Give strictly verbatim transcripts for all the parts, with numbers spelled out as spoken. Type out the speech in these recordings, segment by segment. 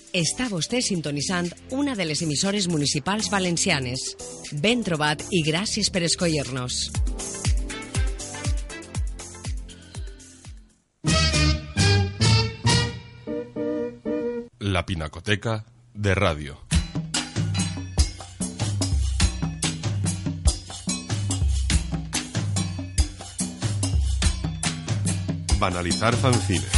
Està vostè sintonitzant una de les emissores municipals valencianes. Ben trobat i gràcies per escollir-nos. La Pinacoteca de Radio. Banalizar fanzines.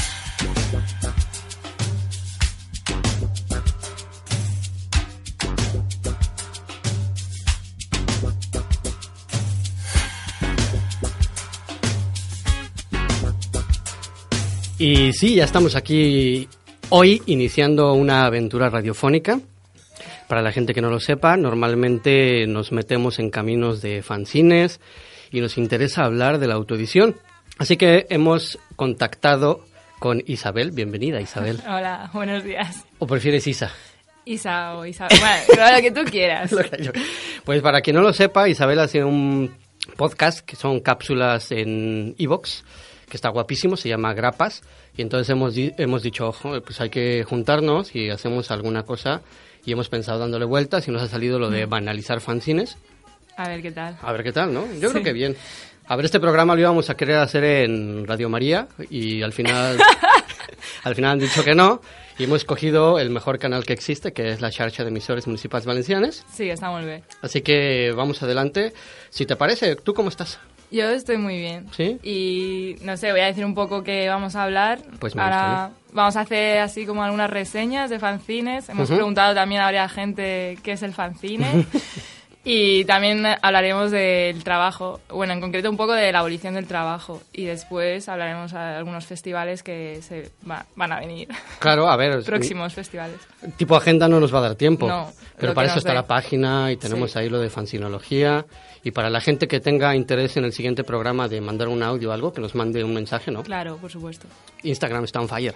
Y sí, ya estamos aquí hoy iniciando una aventura radiofónica. Para la gente que no lo sepa, normalmente nos metemos en caminos de fanzines y nos interesa hablar de la autoedición. Así que hemos contactado con Isabel. Bienvenida, Isabel. Hola, buenos días. ¿O prefieres Isa? Isa o Isabel. Bueno, lo que tú quieras. Pues para quien no lo sepa, Isabel hace un podcast que son cápsulas en iVoox, que está guapísimo, se llama Grapas, y entonces hemos, di- hemos dicho, ojo, pues hay que juntarnos y hacemos alguna cosa, y hemos pensado dándole vueltas y nos ha salido lo de banalizar fanzines. A ver qué tal. A ver qué tal, ¿no? Yo Sí. creo que bien. A ver, este programa lo íbamos a querer hacer en Radio María y al final al final han dicho que no, y hemos escogido el mejor canal que existe, que es la Xarxa de Emisores Municipals Valencianes. Sí, está muy bien. Así que vamos adelante. Si te parece, ¿tú cómo estás? Yo estoy muy bien. ¿Sí? Y no sé, voy a decir un poco qué vamos a hablar. Pues me Ahora vamos a hacer así como algunas reseñas de fanzines. Hemos Ujú. preguntado también a varias gente qué es el fanzine. Y también hablaremos del trabajo, bueno, en concreto un poco de la abolición del trabajo. Y después hablaremos de algunos festivales que se va- van a venir. Claro, a ver. Próximos festivales. Tipo agenda no nos va a dar tiempo. No, pero lo para que eso nos está dé. la página y tenemos Sí. ahí lo de fanzinología. Y para la gente que tenga interés en el siguiente programa de mandar un audio o algo, que nos mande un mensaje, ¿no? Claro, por supuesto. Instagram está on fire.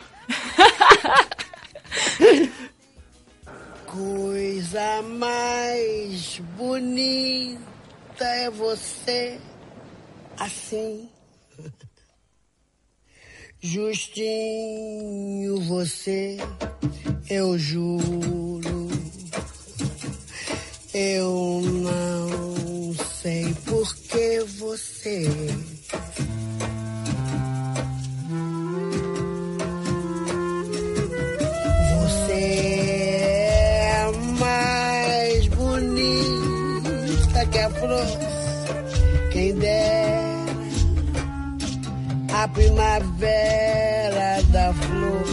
Coisa mais bonita é você assim, justinho você, eu juro, eu não sei por que você quem dera a primavera da flor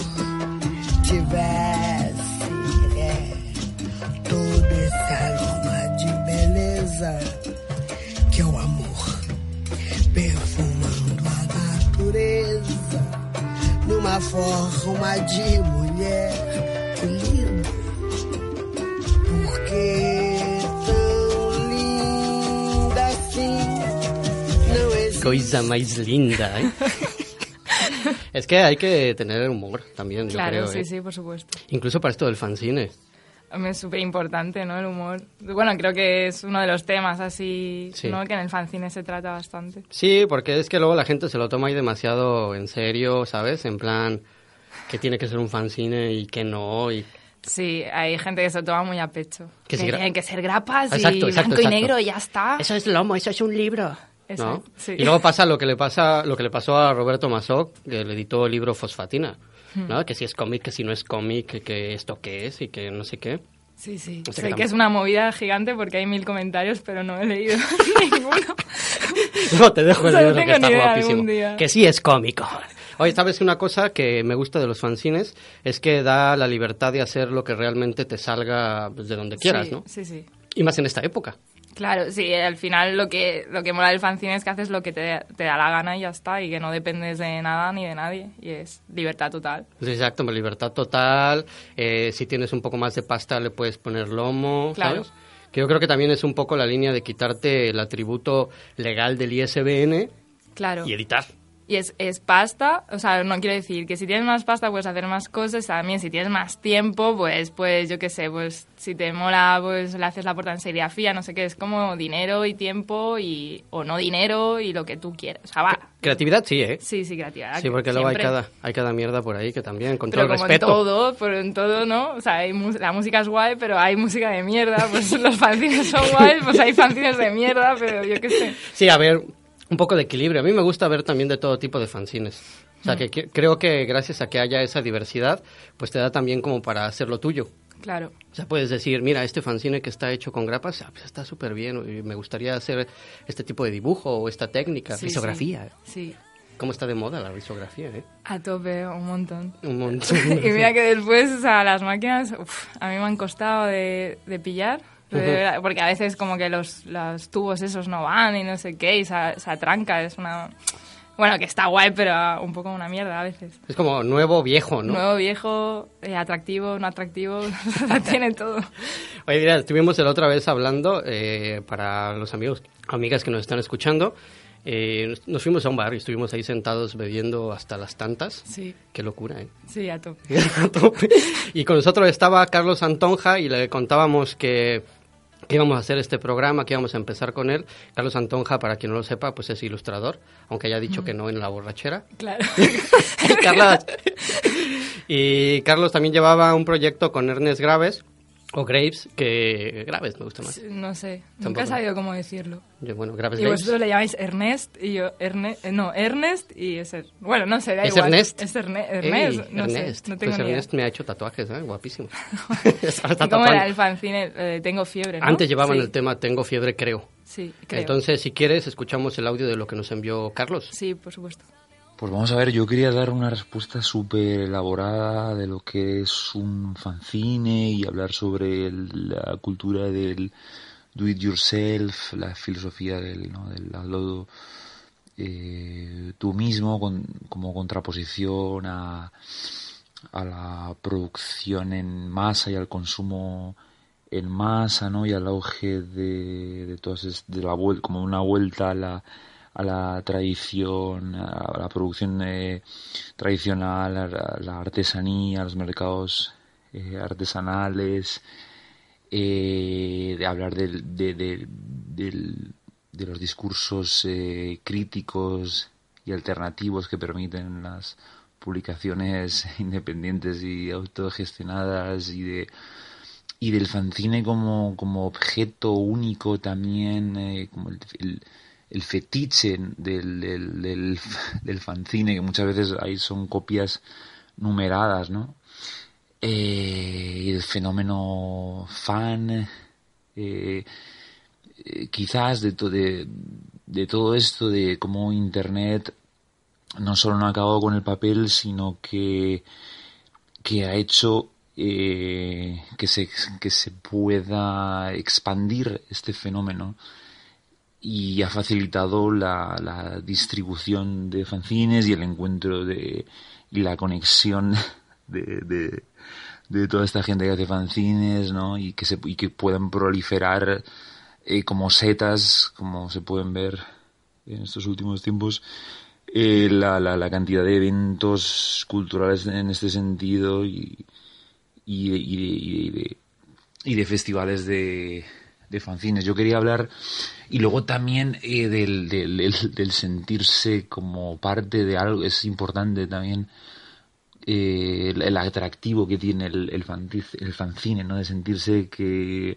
tivesse é, todo esse aroma de beleza que é o amor perfumando a natureza numa forma de mulher. Que lindo, porque Coisa más linda, ¿eh? Es que hay que tener humor también, yo Claro, creo. sí, ¿eh? sí, por supuesto. Incluso para esto del fanzine. Es súper importante, ¿no? El humor. Bueno, creo que es uno de los temas así, Sí. ¿no? Que en el fanzine se trata bastante. Sí, porque es que luego la gente se lo toma ahí demasiado en serio, ¿sabes? En plan, que tiene que ser un fanzine y que no, y... Sí, hay gente que se lo toma muy a pecho. Que Que, si gra- tienen que ser grapas Exacto, y exacto, blanco exacto. y negro y ya está. Eso es lomo, eso es un libro. ¿no? Exacto, sí. Y luego pasa lo que le pasa lo que le pasó a Roberto Masoch, que le editó el libro Fosfatina, ¿no? Que si es cómic, que si no es cómic, que, que esto qué es y que no sé qué. Sí, sí. O sea, Sé que que es tampoco- una movida gigante porque hay mil comentarios, pero no he leído ninguno. No, te dejo el Solo libro que tengo está ni idea guapísimo. algún día. Que sí es cómico. Oye, ¿sabes una cosa que me gusta de los fanzines? Es que da la libertad de hacer lo que realmente te salga pues, de donde quieras, sí, ¿no? Sí, sí. Y más en esta época. Claro, sí, al final lo que lo que mola del fanzine es que haces lo que te, te da la gana y ya está, y que no dependes de nada ni de nadie, y es libertad total. Exacto, libertad total. Eh, si tienes un poco más de pasta le puedes poner lomo, Claro. ¿sabes? Que yo creo que también es un poco la línea de quitarte el atributo legal del I S B N Claro. y editar. Y es, es pasta, o sea, no quiero decir que si tienes más pasta puedes hacer más cosas, también si tienes más tiempo, pues, pues yo qué sé, pues si te mola, pues le haces la portada en serigrafía, no sé qué, es como dinero y tiempo y o no dinero y lo que tú quieras, o sea, va. Creatividad sí, ¿eh? Sí, sí, creatividad. Sí, porque luego hay siempre. cada, hay cada mierda por ahí que también, con Pero todo el como respeto. en todo, pero en todo, ¿no? O sea, hay mu- la música es guay, pero hay música de mierda, pues los fanzines son guays, pues hay fanzines de mierda, pero yo qué sé. Sí, a ver, un poco de equilibrio. A mí me gusta ver también de todo tipo de fanzines. O sea, que, que creo que gracias a que haya esa diversidad, pues te da también como para hacer lo tuyo. Claro. O sea, puedes decir, mira, este fanzine que está hecho con grapas, ah, pues está súper bien, y me gustaría hacer este tipo de dibujo o esta técnica, Sí, risografía. Sí. ¿Cómo está de moda la risografía, eh? A tope, un montón. Un montón. Y mira que después, o sea, las máquinas, uf, a mí me han costado de, de pillar. De verdad, porque a veces como que los, los tubos esos no van y no sé qué, y se, se atranca, es una... Bueno, que está guay, pero un poco una mierda a veces. Es como nuevo, viejo, ¿no? Nuevo, viejo, eh, atractivo, no atractivo, tiene todo. Oye, mira, estuvimos la otra vez hablando, eh, para los amigos, amigas que nos están escuchando, eh, nos fuimos a un bar y estuvimos ahí sentados bebiendo hasta las tantas. Sí. Qué locura, ¿eh? Sí, a tope. A tope. Y con nosotros estaba Carlos Antonja y le contábamos que... que íbamos a hacer este programa, que íbamos a empezar con él. Carlos Antonja, para quien no lo sepa, pues es ilustrador, aunque haya dicho mm. que no en la borrachera. Claro. Carlos. Y Carlos también llevaba un proyecto con Ernest Graves, o Graves, que Graves me gusta más. No sé, Tampoco. Nunca he sabido cómo decirlo. Yo, bueno, Graves Y Graves. vosotros le llamáis Ernest y yo Ernest, eh, no, Ernest y es er, bueno, no sé, da ¿Es igual. Ernest? Es Erne, Ernest, Ey, no Ernest. sé, no tengo pues ni idea. Ernest me ha hecho tatuajes, ¿eh? Guapísimo. ¿Y cómo era el fanzine? Eh, tengo fiebre, ¿no? Antes llevaban sí. el tema Tengo fiebre, creo. Sí, creo. Entonces, si quieres, escuchamos el audio de lo que nos envió Carlos. Sí, por supuesto. Pues vamos a ver, yo quería dar una respuesta súper elaborada de lo que es un fanzine y hablar sobre el, la cultura del do it yourself, la filosofía del, ¿no? del hazlo eh, tú mismo con, como contraposición a, a la producción en masa y al consumo en masa, ¿no? Y al auge de, de todas de la vuelta, como una vuelta a la a la tradición, a la producción eh, tradicional, a la artesanía, a los mercados eh, artesanales, eh, de hablar del, de, de, del, de los discursos eh, críticos y alternativos que permiten las publicaciones independientes y autogestionadas y de y del fanzine como, como objeto único también, eh, como el, el el fetiche del, del, del, del fanzine, que muchas veces ahí son copias numeradas, ¿no? Eh, y el fenómeno fan, eh, eh, quizás de, to, de, de todo esto, de cómo Internet no solo no ha acabado con el papel, sino que, que ha hecho eh, que, se, que se pueda expandir este fenómeno. Y ha facilitado la, la distribución de fanzines y el encuentro de y la conexión de, de, de toda esta gente que hace fanzines, ¿no? Y que se y que puedan proliferar eh, como setas, como se pueden ver en estos últimos tiempos, eh, la, la, la cantidad de eventos culturales en este sentido y y de, y de, y de, y de festivales de de fanzines. Yo quería hablar y luego también eh, del, del, del, del sentirse como parte de algo. Es importante también eh, el, el atractivo que tiene el, el, fanzine, el fanzine, ¿no? De sentirse que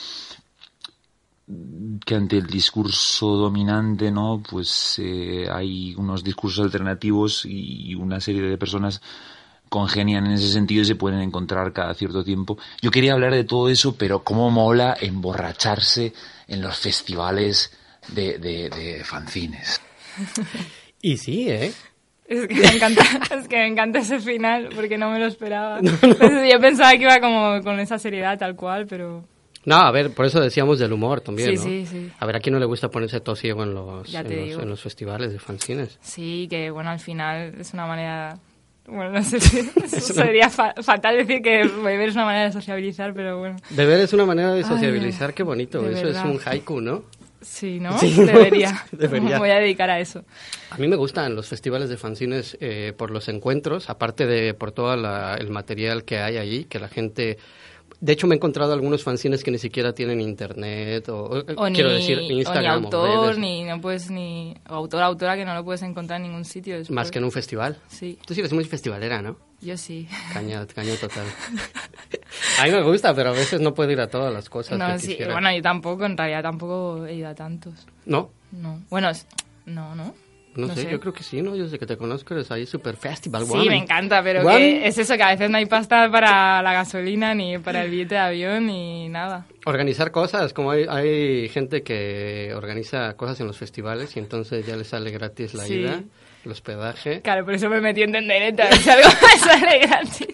que ante el discurso dominante, ¿no? Pues eh, hay unos discursos alternativos y una serie de personas congenian en ese sentido y se pueden encontrar cada cierto tiempo. Yo quería hablar de todo eso, pero cómo mola emborracharse en los festivales de, de, de fanzines. Y sí, ¿eh? Es que me encanta, es que me encanta ese final porque no me lo esperaba. No, no. Yo pensaba que iba como con esa seriedad tal cual, pero... No, a ver, por eso decíamos del humor también, sí, ¿no? Sí, sí, A ver, ¿a quién no le gusta ponerse tosiego en los, ya te en, digo. los, en los festivales de fanzines? Sí, que bueno, al final es una manera... Bueno, no sé si eso sería fa- fatal decir que beber es una manera de sociabilizar, pero bueno. Beber es una manera de sociabilizar, Ay, qué bonito. Eso verdad. Es un haiku, ¿no? Sí, ¿no? Sí, debería. debería. Me voy a dedicar a eso. A mí me gustan los festivales de fanzines eh, por los encuentros, aparte de por todo el material que hay allí, que la gente... De hecho, me he encontrado algunos fanzines que ni siquiera tienen internet, o, o quiero ni, decir, Instagram. O ni autor, o redes. ni no puedes ni... O autor, autora, que no lo puedes encontrar en ningún sitio después. Más que en un festival. Sí. Tú sí eres muy festivalera, ¿no? Yo sí. Caña, caña total. A mí me gusta, pero a veces no puedo ir a todas las cosas No, que sí, quisiera. bueno, yo tampoco, en realidad tampoco he ido a tantos. ¿No? No. Bueno, es- no, no. No, No sé, sé. yo creo que sí, ¿no? Yo desde que te conozco eres ahí super festival. Sí, woman. me encanta, pero Woman. que es eso, que a veces no hay pasta para la gasolina, ni para el billete de avión, ni nada. Organizar cosas, como hay, hay gente que organiza cosas en los festivales y entonces ya les sale gratis la Sí. ida, el hospedaje. Claro, por eso me metí en Tenderete, a ver si algo me sale gratis.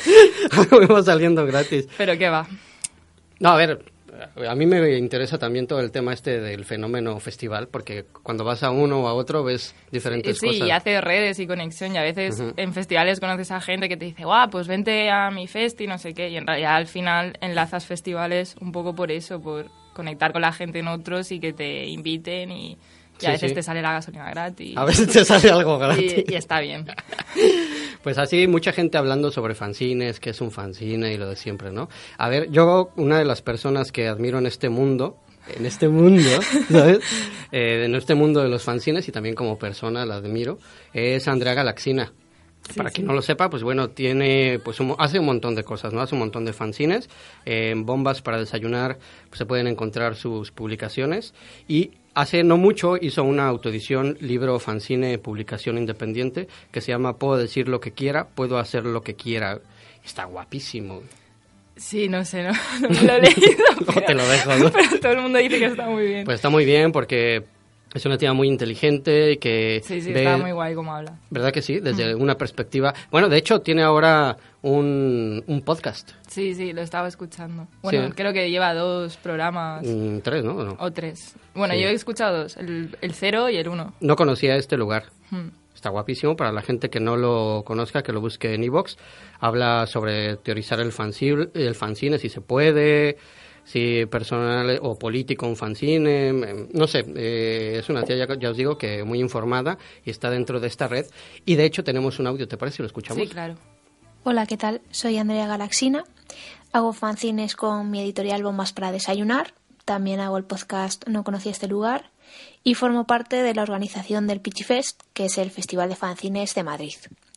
Vamos saliendo gratis. Pero qué va. No, a ver, a mí me interesa también todo el tema este del fenómeno festival, porque cuando vas a uno o a otro ves diferentes Sí, cosas. y hace redes y conexión, y a veces Ujú. en festivales conoces a gente que te dice, guau, pues vente a mi festi, no sé qué, y en realidad al final enlazas festivales un poco por eso, por conectar con la gente en otros y que te inviten, y, y Sí, a veces sí. te sale la gasolina gratis. A veces te sale algo gratis. y, y está bien. Pues así, mucha gente hablando sobre fanzines, qué es un fanzine y lo de siempre, ¿no? A ver, yo, una de las personas que admiro en este mundo, en este mundo, ¿sabes? Eh, en este mundo de los fanzines y también como persona la admiro, es Andrea Galaxina. Sí, Para sí. quien no lo sepa, pues bueno, tiene, pues un- hace un montón de cosas, ¿no? Hace un montón de fanzines. Eh, en Bombas para Desayunar pues, se pueden encontrar sus publicaciones. Y hace no mucho hizo una autoedición, libro, fanzine, publicación independiente, que se llama Puedo decir lo que quiera, puedo hacer lo que quiera. Está guapísimo. Sí, no sé, no, no me lo he leído. Luego te lo dejo, ¿no? Pero todo el mundo dice que está muy bien. Pues está muy bien porque es una tía muy inteligente que sí, sí, ve- está muy guay como habla. ¿Verdad que sí? Desde una perspectiva... Bueno, de hecho, tiene ahora un, un podcast. Sí, sí, lo estaba escuchando. Bueno, Sí. creo que lleva dos programas Mm, tres, ¿no? ¿O no? o tres. Bueno, Sí. yo he escuchado dos, el, el cero y el uno. No conocía este lugar. Hmm. Está guapísimo. Para la gente que no lo conozca, que lo busque en iVoox. Habla sobre teorizar el fanzine, el fanzine si se puede, si personal o político un fanzine. eh, No sé, eh, es una tía, ya, ya os digo, que muy informada y está dentro de esta red. Y de hecho tenemos un audio, ¿te parece si lo escuchamos? Sí, claro. Hola, ¿qué tal? Soy Andrea Galaxina. Hago fanzines con mi editorial Bombas para Desayunar. También hago el podcast No conocía este lugar. Y formo parte de la organización del Pichifest, que es el Festival de Fanzines de Madrid.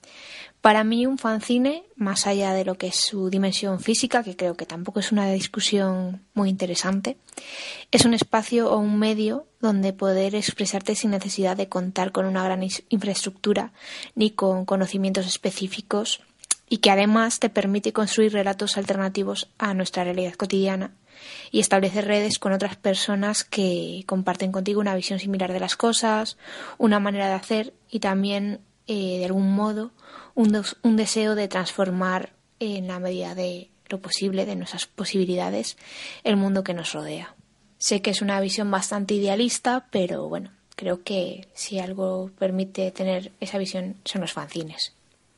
Para mí un fanzine, más allá de lo que es su dimensión física, que creo que tampoco es una discusión muy interesante, es un espacio o un medio donde poder expresarte sin necesidad de contar con una gran is- infraestructura ni con conocimientos específicos, y que además te permite construir relatos alternativos a nuestra realidad cotidiana y establecer redes con otras personas que comparten contigo una visión similar de las cosas, una manera de hacer y también, eh, de algún modo, un, des- un deseo de transformar en la medida de lo posible, de nuestras posibilidades, el mundo que nos rodea. Sé que es una visión bastante idealista, pero bueno, creo que si algo permite tener esa visión son los fanzines.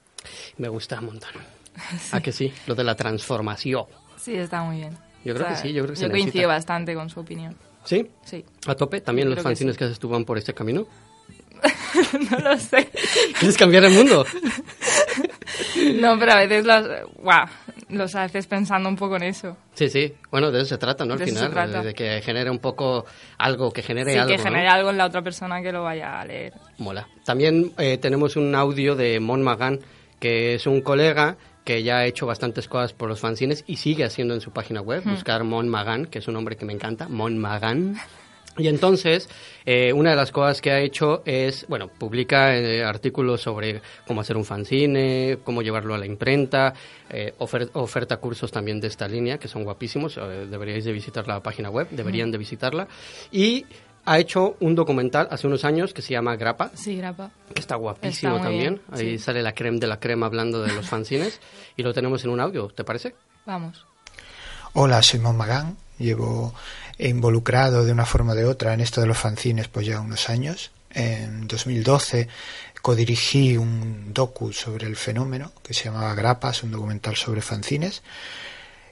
Me gusta un montón. ¿A que sí? Lo de la transformación. Sí, está muy bien. Yo creo que sí, yo creo que se Yo coincido necesita. bastante con su opinión. ¿Sí? Sí. ¿A tope? ¿También Yo los creo que fanzines sí. que haces tú van por este camino? No lo sé. ¿Quieres cambiar el mundo? No, pero a veces los, guau, los haces pensando un poco en eso. Sí, sí. Bueno, de eso se trata, ¿no? Al De eso final, se trata. de, de que genere un poco algo, que genere Sí, algo, que ¿no? genere algo en la otra persona que lo vaya a leer. Mola. También eh, tenemos un audio de Mon Magán, que es un colega que ya ha hecho bastantes cosas por los fanzines y sigue haciendo en su página web, buscar Mon Magán, que es un nombre que me encanta, Mon Magán. Y entonces, eh, una de las cosas que ha hecho es, bueno, publica eh, artículos sobre cómo hacer un fanzine, cómo llevarlo a la imprenta, eh, ofer- oferta cursos también de esta línea, que son guapísimos, eh, deberíais de visitar la página web, deberían de visitarla. Y ha hecho un documental hace unos años que se llama Grapa, Sí, grapa. que está guapísimo Está muy también. bien, Ahí sí. sale la creme de la crema hablando de los fanzines y lo tenemos en un audio, ¿te parece? Vamos. Hola, soy Mon Magán. Llevo involucrado de una forma o de otra en esto de los fanzines pues ya unos años. En dos mil doce codirigí un docu sobre el fenómeno que se llamaba Grapas, un documental sobre fanzines.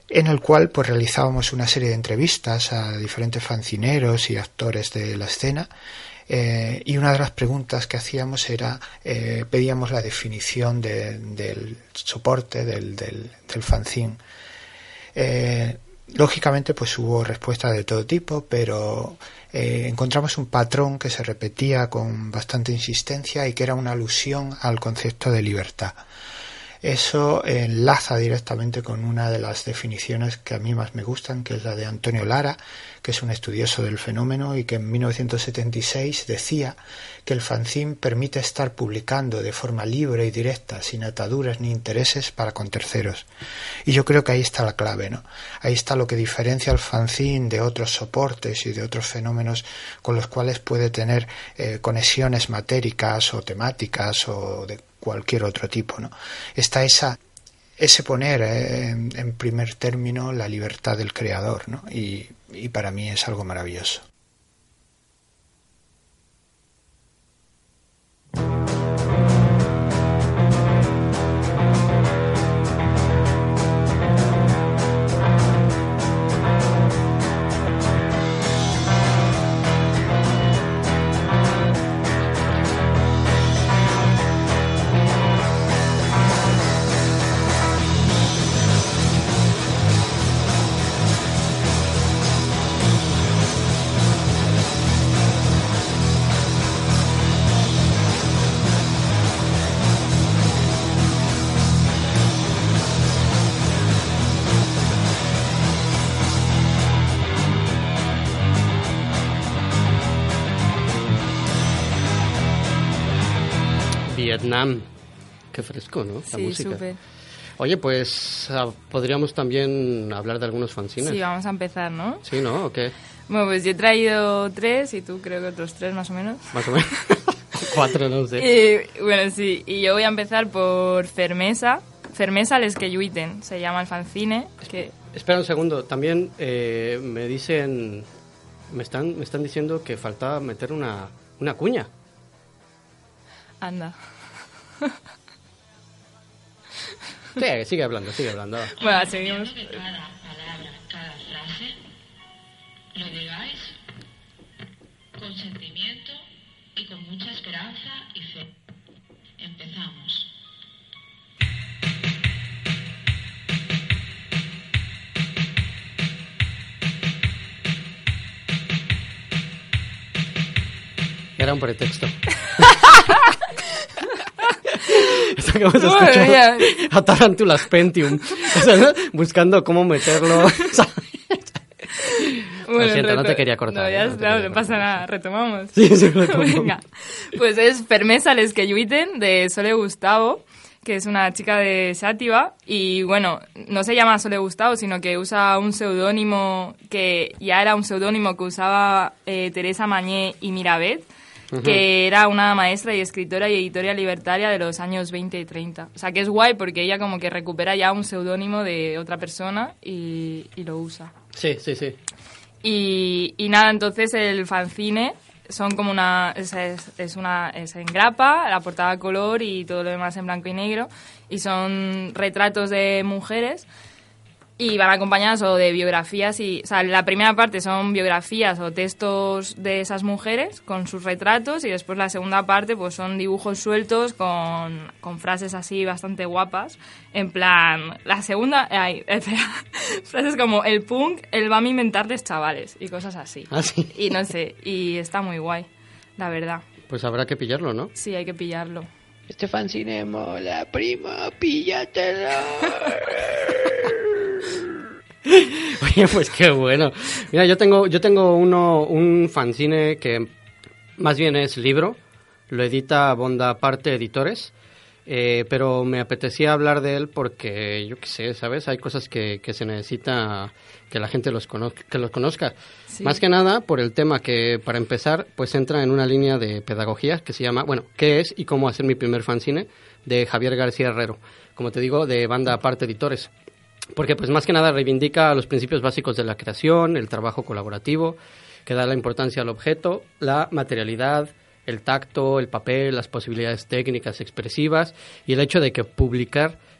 en el cual pues realizábamos una serie de entrevistas a diferentes fanzineros y actores de la escena. Eh, y una de las preguntas que hacíamos era, eh, pedíamos la definición de, del soporte del, del, del fanzine. Eh, lógicamente pues hubo respuestas de todo tipo, pero eh, encontramos un patrón que se repetía con bastante insistencia y que era una alusión al concepto de libertad. Eso enlaza directamente con una de las definiciones que a mí más me gustan, que es la de Antonio Lara, que es un estudioso del fenómeno y que en mil novecientos setenta y seis decía que el fanzine permite estar publicando de forma libre y directa, sin ataduras ni intereses para con terceros. Y yo creo que ahí está la clave, ¿no? Ahí está lo que diferencia al fanzine de otros soportes y de otros fenómenos con los cuales puede tener eh, conexiones matéricas o temáticas o de cualquier otro tipo, ¿no? Está esa ese poner eh, en, en primer término la libertad del creador, ¿no? Y, y para mí es algo maravilloso. Vietnam. Qué fresco, ¿no? La sí, música. Súper. Oye, pues podríamos también hablar de algunos fanzines. Sí, vamos a empezar, ¿no? Sí, ¿no? ¿O qué? Bueno, pues yo he traído tres y tú creo que otros tres más o menos. Más o menos. Cuatro, no sé. Y, bueno, sí. Y yo voy a empezar por Fermesa. Fermesa les que lluiten, se llama el fanzine. Que... Espera un segundo. También eh, me dicen... Me están, me están diciendo que faltaba meter una, una cuña. Anda. Sí, sigue hablando, sigue hablando. Bueno, seguimos. Cada palabra, cada frase, lo digáis con sentimiento y con mucha esperanza y fe. Empezamos. Era un pretexto. Esto que hemos escuchado a Tarantulas Pentium, o sea, ¿no? Buscando cómo meterlo. Bueno, Lo siento, reto... no te quería cortar. No, ya ¿eh? no, está, no, no pasa nada, retomamos. Sí, sí, retomamos. Venga, pues es Fermesa les que lluiten de Sole Gustavo, que es una chica de Xàtiva, y bueno, no se llama Sole Gustavo, sino que usa un seudónimo que ya era un seudónimo que usaba eh, Teresa Mañé y Miravet, uh-huh. que era una maestra y escritora y editora libertaria de los años veinte y treinta. O sea, que es guay porque ella como que recupera ya un seudónimo de otra persona y, y lo usa. Sí, sí, sí. Y, y nada, entonces el fanzine son como una es, es, es una es en grapa, la portada a color y todo lo demás en blanco y negro, y son retratos de mujeres y van acompañadas o de biografías y, o sea, la primera parte son biografías o textos de esas mujeres con sus retratos, y después la segunda parte pues son dibujos sueltos con, con frases así bastante guapas, en plan, la segunda, ay, espera, frases como el punk, el va a inventar de chavales y cosas así. ¿Ah, sí? Y no sé, y está muy guay, la verdad. Pues habrá que pillarlo, ¿no? Sí, hay que pillarlo. Este fanzine mola, prima, píllatelo. Oye, pues qué bueno. Mira, yo tengo yo tengo uno un fanzine que más bien es libro, lo edita Bondaparte Editores, eh, pero me apetecía hablar de él porque, yo qué sé, ¿sabes? Hay cosas que, que se necesita que la gente los conozca, que los conozca. Sí. Más que nada por el tema que, para empezar, pues entra en una línea de pedagogía que se llama, bueno, ¿qué es y cómo hacer mi primer fanzine? De Javier García Herrero, como te digo, de Bondaparte Editores. Porque pues más que nada reivindica los principios básicos de la creación, el trabajo colaborativo, que da la importancia al objeto, la materialidad, el tacto, el papel, las posibilidades técnicas expresivas y el hecho de que publicar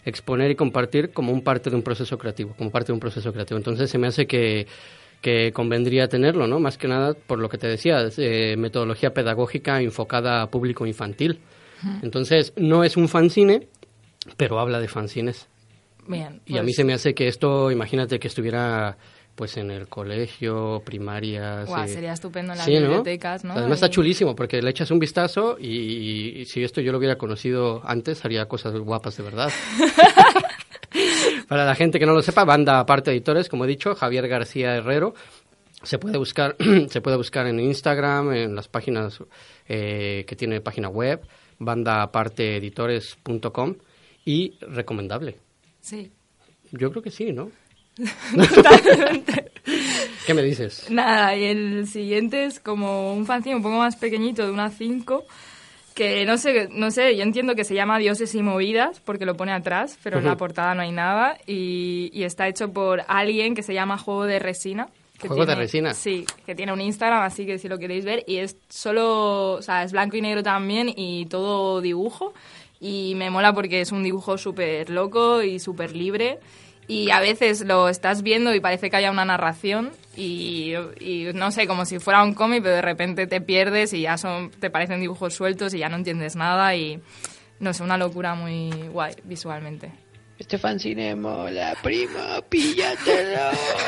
exponer y compartir como un parte de un proceso creativo, como parte de un proceso creativo. Entonces se me hace que, que convendría tenerlo, ¿no? Más que nada por lo que te decía, eh, metodología pedagógica enfocada a público infantil. Entonces no es un fanzine, pero habla de fanzines. Bien, y pues... a mí se me hace que esto, imagínate que estuviera pues en el colegio, primarias... Wow, eh, sería estupendo en las sí, bibliotecas, ¿no? Además y... está chulísimo porque le echas un vistazo y, y si esto yo lo hubiera conocido antes, haría cosas guapas de verdad. Para la gente que no lo sepa, Banda Aparte Editores, como he dicho, Javier García Herrero. Se puede buscar, se puede buscar en Instagram, en las páginas eh, que tiene página web, banda aparte editores punto com, y recomendable. Sí. Yo creo que sí, ¿no? Totalmente. ¿Qué me dices? Nada, y el siguiente es como un fanzine un poco más pequeñito, de una cinco, que no sé, no sé, yo entiendo que se llama Dioses y Movidas, porque lo pone atrás, pero uh-huh. en la portada no hay nada, y, y está hecho por alguien que se llama Juego de Resina. ¿Juego tiene, de Resina? Sí, que tiene un Instagram, así que si lo queréis ver, y es solo, o sea, es blanco y negro también, y todo dibujo, y me mola porque es un dibujo súper loco y súper libre, y a veces lo estás viendo y parece que haya una narración y, y no sé, como si fuera un cómic, pero de repente te pierdes y ya son, te parecen dibujos sueltos y ya no entiendes nada y no sé, una locura muy guay visualmente. Este fanzine mola, primo, píllatelo.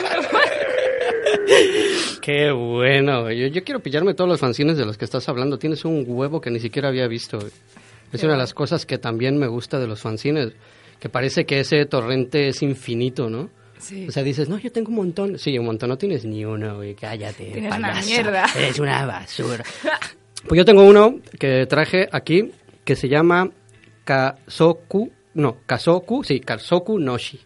Qué bueno. Yo, yo quiero pillarme todos los fanzines de los que estás hablando. Tienes un huevo que ni siquiera había visto. Es Qué una de las cosas que también me gusta de los fanzines, que parece que ese torrente es infinito, ¿no? Sí. O sea, dices, no, yo tengo un montón. Sí, un montón, no tienes ni uno, güey, cállate. Tienes payasa. una mierda. Eres una basura. Pues yo tengo uno que traje aquí, que se llama Kazoku, no, Kazoku, sí, Kazoku Noshi,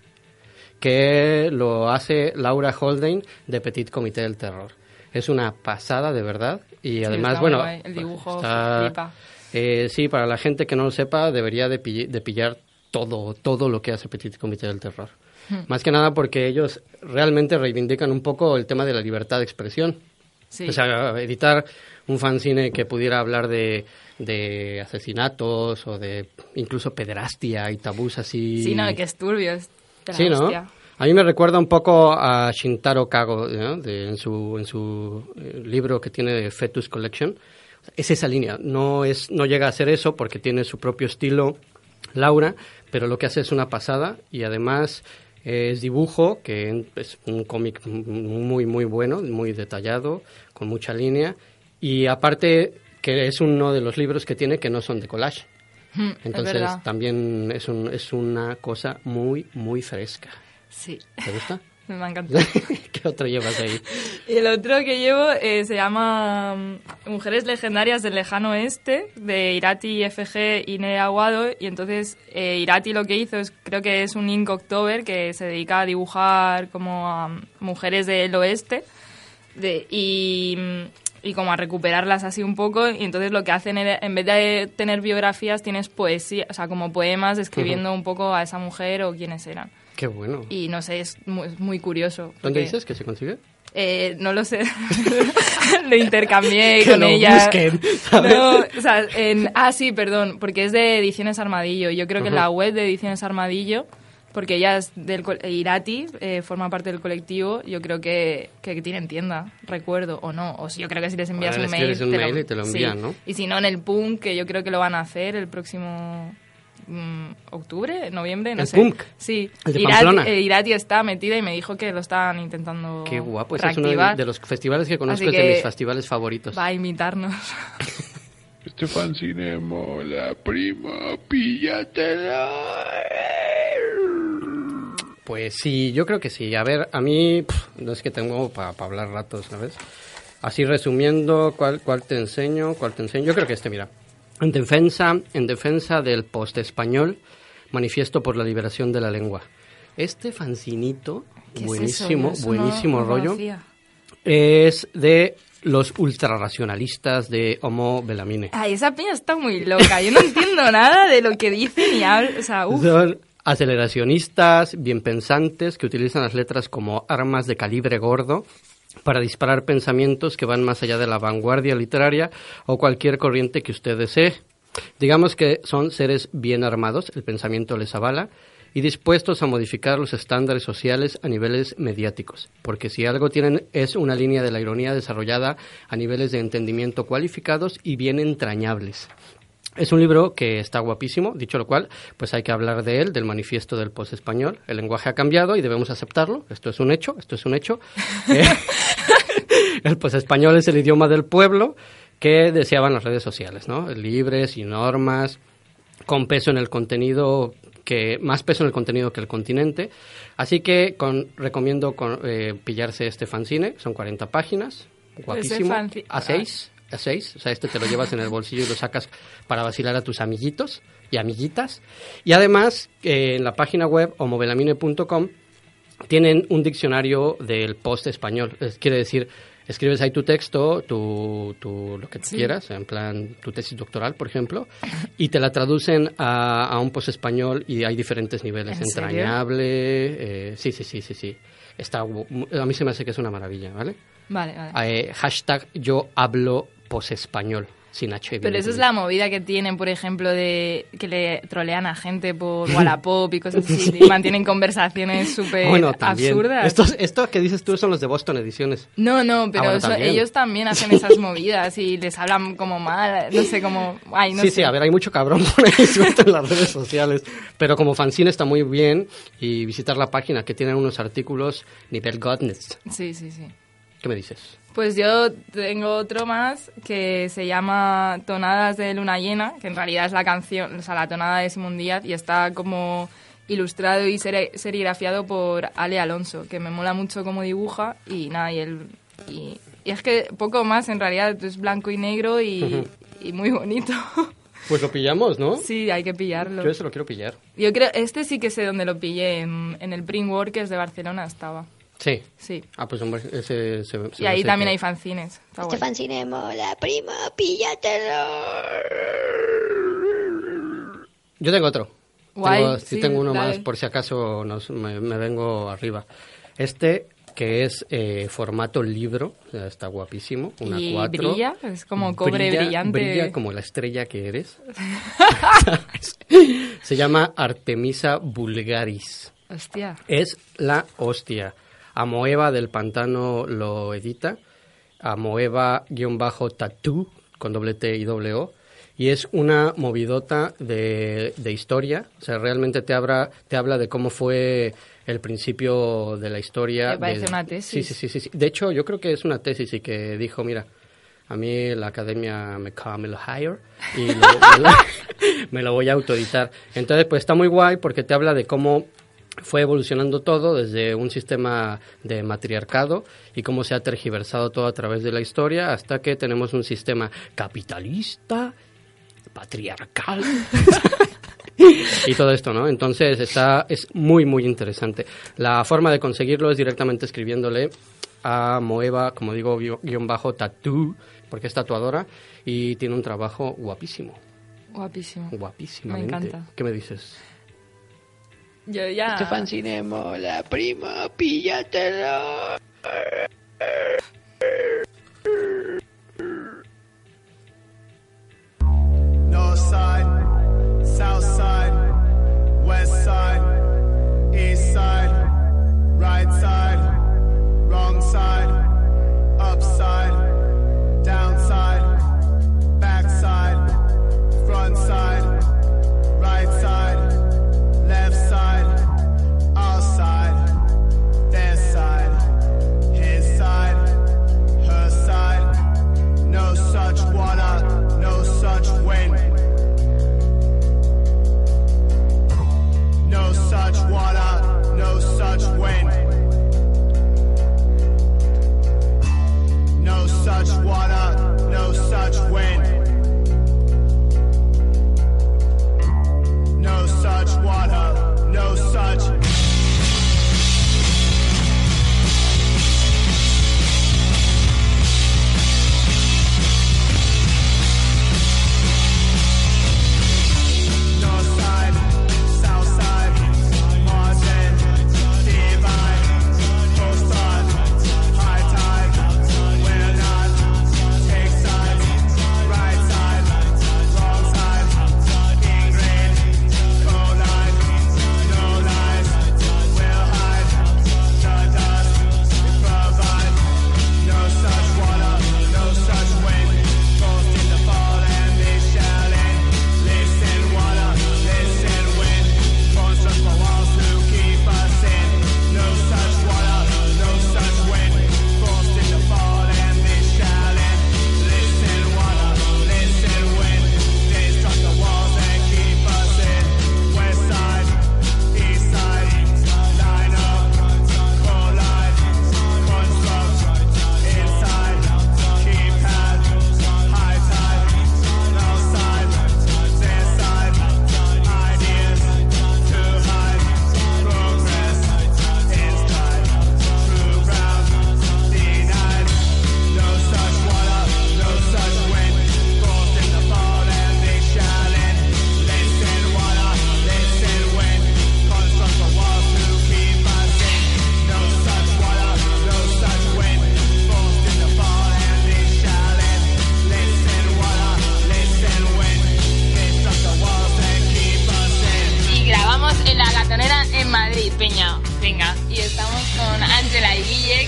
que lo hace Laura Holden de Petit Comité del Terror. Es una pasada, de verdad, y sí, además, bueno... Guay. El dibujo está, flipa. Eh, sí, para la gente que no lo sepa, debería de, pill- de pillar todo, todo lo que hace Petit Comité del Terror. Hmm. Más que nada porque ellos realmente reivindican un poco el tema de la libertad de expresión. Sí. O sea, editar un fanzine que pudiera hablar de, de asesinatos o de incluso pederastia y tabús así... Sí, no, que es turbio, es de la sí, hostia. ¿no? A mí me recuerda un poco a Shintaro Kago, ¿no? de, en su, en su eh, libro que tiene de Fetus Collection. Es esa línea, no, es, no llega a ser eso porque tiene su propio estilo Laura, pero lo que hace es una pasada y además es dibujo, que es un cómic muy, muy bueno, muy detallado, con mucha línea, y aparte que es uno de los libros que tiene que no son de collage. Mm, Entonces es también es, un, es una cosa muy, muy fresca. Sí. ¿Te gusta? Me ha encantado. ¿Qué otro llevas ahí? Y el otro que llevo eh, se llama um, Mujeres Legendarias del Lejano Oeste, de Irati F G y Nerea Aguado. Y entonces eh, Irati lo que hizo es, creo que es un Inktober que se dedica a dibujar como a um, mujeres del oeste de, y, y como a recuperarlas así un poco. Y entonces lo que hacen, en vez de tener biografías, tienes poesía, o sea, como poemas describiendo uh-huh. un poco a esa mujer o quiénes eran. Qué bueno. Y no sé, es muy, es muy curioso. ¿Dónde porque, dices que se consigue? Eh, no lo sé. Lo intercambié que con lo ella. Busquen, ¿sabes? No, o sea, en, ah, sí, perdón, porque es de Ediciones Armadillo. Yo creo que uh-huh. en la web de Ediciones Armadillo, porque ella es del Irati, eh, forma parte del colectivo, yo creo que, que tienen tienda, recuerdo, o no. O si yo creo que si les envías bueno, un mail, un te mail lo, y te lo envían, sí. ¿no? Y si no, en el Punk, que yo creo que lo van a hacer el próximo... octubre, noviembre, no el sé. Punk. Sí. El de Irati, Pamplona. eh, Irati está metida y me dijo que lo estaban intentando Qué guapo, ese reactivar. es uno de, de los festivales que conozco, es de mis festivales favoritos. Va a invitarnos. Este fanzine mola, primo, píllatelo. Pues sí, yo creo que sí. A ver, a mí pff, no es que tengo para pa hablar ratos, ¿sabes? Así resumiendo, ¿cuál, ¿cuál te enseño? ¿Cuál te enseño? Yo creo que este, mira. En defensa, en defensa del post-español, Manifiesto por la Liberación de la Lengua. Este fancinito, buenísimo, es eso? buenísimo no, no rollo, conocía. Es de los ultrarracionalistas de Homo Belamine. Ay, esa piña está muy loca. Yo no entiendo nada de lo que dicen y hablan. O sea, uf. Son aceleracionistas, bien pensantes, que utilizan las letras como armas de calibre gordo para disparar pensamientos que van más allá de la vanguardia literaria o cualquier corriente que usted desee. Digamos que son seres bien armados, el pensamiento les avala, y dispuestos a modificar los estándares sociales a niveles mediáticos, porque si algo tienen es una línea de la ironía desarrollada a niveles de entendimiento cualificados y bien entrañables. Es un libro que está guapísimo, dicho lo cual, pues hay que hablar de él, del manifiesto del post-español. El lenguaje ha cambiado y debemos aceptarlo, esto es un hecho, esto es un hecho. Eh, el post-español es el idioma del pueblo que deseaban las redes sociales, ¿no? Libres y normas, con peso en el contenido, que más peso en el contenido que el continente. Así que con, recomiendo con, eh, pillarse este fanzine, son cuarenta páginas, guapísimo, fanci- a seis. A seis, o sea, este te lo llevas en el bolsillo y lo sacas para vacilar a tus amiguitos y amiguitas. Y además, eh, en la página web homobelamine punto com tienen un diccionario del post español. Es, quiere decir, escribes ahí tu texto, tu, tu, lo que tú sí. quieras, en plan tu tesis doctoral, por ejemplo, y te la traducen a, a un post español y hay diferentes niveles. Entrañable, eh, sí, sí, sí, sí, sí. Está, a mí se me hace que es una maravilla, ¿vale? Vale, vale. Eh, hashtag yo hablo posespañol, sin H. Pero eso es la movida que tienen, por ejemplo, de que le trolean a gente por Wallapop y cosas así, y mantienen conversaciones súper bueno, absurdas. Estos, esto que dices tú son los de Boston Ediciones. No, no, pero ah, bueno, so, también. ellos también hacen esas movidas y les hablan como mal, no sé, como... Ay, no sí, sé. sí, a ver, hay mucho cabrón por ahí suelto en las redes sociales, pero como fanzine está muy bien y visitar la página que tienen unos artículos nivel godness. Sí, sí, sí. ¿Qué me dices? Pues yo tengo otro más que se llama Tonadas de Luna Llena, que en realidad es la canción, o sea, la tonada de Simón Díaz, y está como ilustrado y seri- serigrafiado por Ale Alonso, que me mola mucho cómo dibuja y nada, y, el, y, y es que poco más en realidad, es blanco y negro y, uh-huh. y muy bonito. Pues lo pillamos, ¿no? Sí, hay que pillarlo. Yo eso lo quiero pillar. Yo creo, este sí que sé dónde lo pillé, en, en el Print Workers de Barcelona estaba. Sí. Sí. Ah, pues hombre, ese... Se, se y ahí también que... hay fanzines. Está este guay. fanzine mola, prima, píllatelo. Yo tengo otro. Guay, tengo, sí, sí, tengo uno dale. más, por si acaso nos, me, me vengo arriba. Este, que es eh, formato libro, o sea, está guapísimo, una y cuatro. brilla, es como cobre brilla, brillante. Brilla como la estrella que eres. Se llama Artemisa vulgaris. Hostia. Es la hostia. Amoeba del Pantano lo edita. Amoeba-tattoo con doble T y doble O. Y es una movidota de, de historia. O sea, realmente te habla, te habla de cómo fue el principio de la historia. Me parece del... una tesis. Sí, sí, sí, sí. De hecho, yo creo que es una tesis y que dijo, mira, a mí la academia me, me lo hire y lo, me, lo, me lo voy a autoeditar. Entonces, pues está muy guay porque te habla de cómo fue evolucionando todo desde un sistema de matriarcado y cómo se ha tergiversado todo a través de la historia hasta que tenemos un sistema capitalista, patriarcal y todo esto, ¿no? Entonces está, es muy, muy interesante. La forma de conseguirlo es directamente escribiéndole a Moeva, como digo, guión bajo tattoo, porque es tatuadora y tiene un trabajo guapísimo. Guapísimo. Guapísimamente. Me encanta. ¿Qué me dices? Yo ya... Este fanzine mola, prima, píllatelo. North side, south side, west side, east side, right side, wrong side, upside, downside, backside, front side, right side, left side, outside, their side, his side, her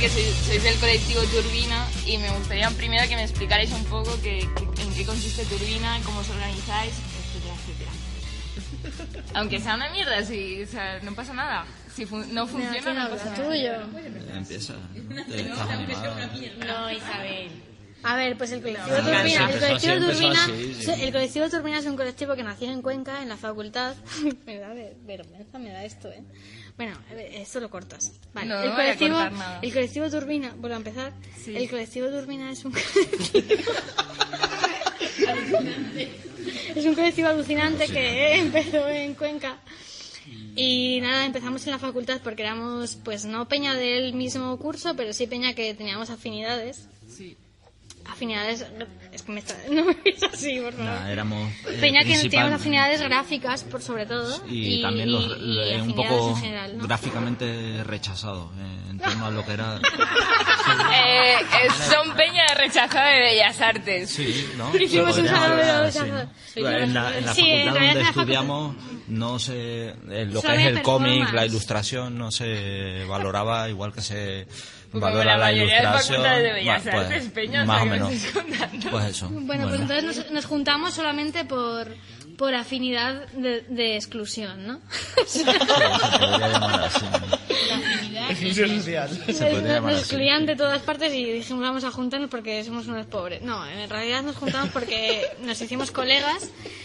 sois, sois del colectivo Turbina y me gustaría primero que me explicarais un poco que, que, en qué consiste Turbina, cómo os organizáis, etcétera, etcétera. Aunque sea una mierda, si, o sea, no pasa nada. Si fun- no funciona, no pasa nada. Tuyo. Empieza. No, Isabel. A ver, pues el colectivo No, Turbina, empezó el colectivo así, Turbina, empezó así, sí. el colectivo Turbina es un colectivo que nació en Cuenca, en la facultad. Me da ver- vergüenza, me da esto, ¿eh? Bueno, a ver, esto lo cortas. Vale. No, el no voy a colectivo, cortar nada. el colectivo Turbina, vuelvo a empezar. Sí. El colectivo Turbina es un colectivo, es un colectivo alucinante que empezó en Cuenca. Y nada, empezamos en la facultad porque éramos, pues no peña del mismo curso, pero sí peña que teníamos afinidades. Sí. Afinidades, es que me está, no me ves así, por favor. Nah, éramos eh, Peña que principal- teníamos afinidades gráficas, por sobre todo. y, también los, y- y eh, un afinidades poco en general, ¿no? gráficamente rechazados eh, en torno a lo que era. Eh, eh, son peña rechazada de Bellas Artes. Sí, ¿no? Hicimos un Podríamos salón de hablar los así. rechazados. En la, en la Sí, en facultad realidad donde en la estudiamos no se eh, lo Solo que es había el cómic, performance. la ilustración no se valoraba igual que se Como valora la la mayoría de ilustración. facultades de Bellas Bueno, pues, Artes, peña, más o o sea, que menos. me estáis contando. Pues eso. Bueno, pues entonces nos, nos juntamos solamente por, por afinidad de, de exclusión, ¿no? Se podría llamar así. Exclusión social. Se podría Nos, llamar nos así. excluían de todas partes y dijimos vamos a juntarnos porque somos unos pobres. No, en realidad nos juntamos porque nos hicimos colegas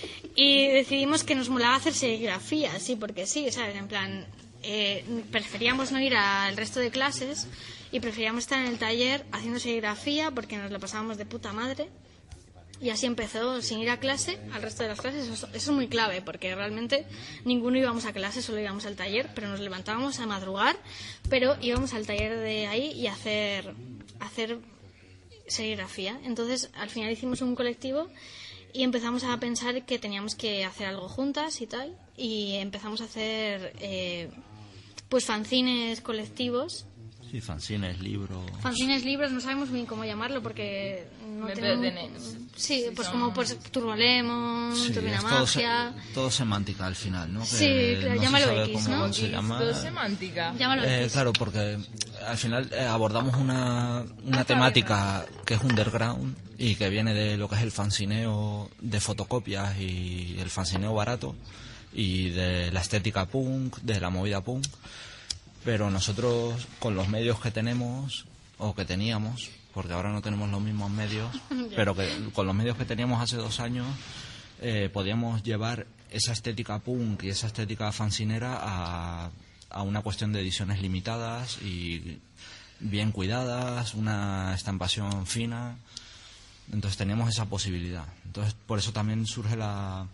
y decidimos que nos molaba hacer serigrafía, sí, porque sí, ¿sabes? En plan, eh, preferíamos no ir al resto de clases y preferíamos estar en el taller haciendo serigrafía porque nos lo pasábamos de puta madre. Y así empezó, sin ir a clase, al resto de las clases. Eso, eso es muy clave, porque realmente ninguno íbamos a clase, solo íbamos al taller, pero nos levantábamos a madrugar, pero íbamos al taller de ahí y a hacer, a hacer serigrafía. Entonces, al final hicimos un colectivo y empezamos a pensar que teníamos que hacer algo juntas y tal, y empezamos a hacer eh, pues fanzines colectivos. Sí, fanzines, libros. Fanzines, libros, no sabemos bien cómo llamarlo porque no Me tenemos... pertenece. Sí, pues son- como pues Turbolemon, Sí, Turbina es todo, se- Magia... todo semántica al final, ¿no? Que Sí, claro, no se llámalo sabe X, cómo ¿no? se llama. Todo semántica. Llámalo Eh, X. claro, porque al final eh, abordamos una, una temática que es underground y que viene de lo que es el fancineo de fotocopias y el fancineo barato y de la estética punk, de la movida punk. Pero nosotros, con los medios que tenemos, o que teníamos, porque ahora no tenemos los mismos medios, pero que con los medios que teníamos hace dos años, eh, podíamos llevar esa estética punk y esa estética fancinera a, a una cuestión de ediciones limitadas y bien cuidadas, una estampación fina. Entonces teníamos esa posibilidad. Entonces por eso también surge la...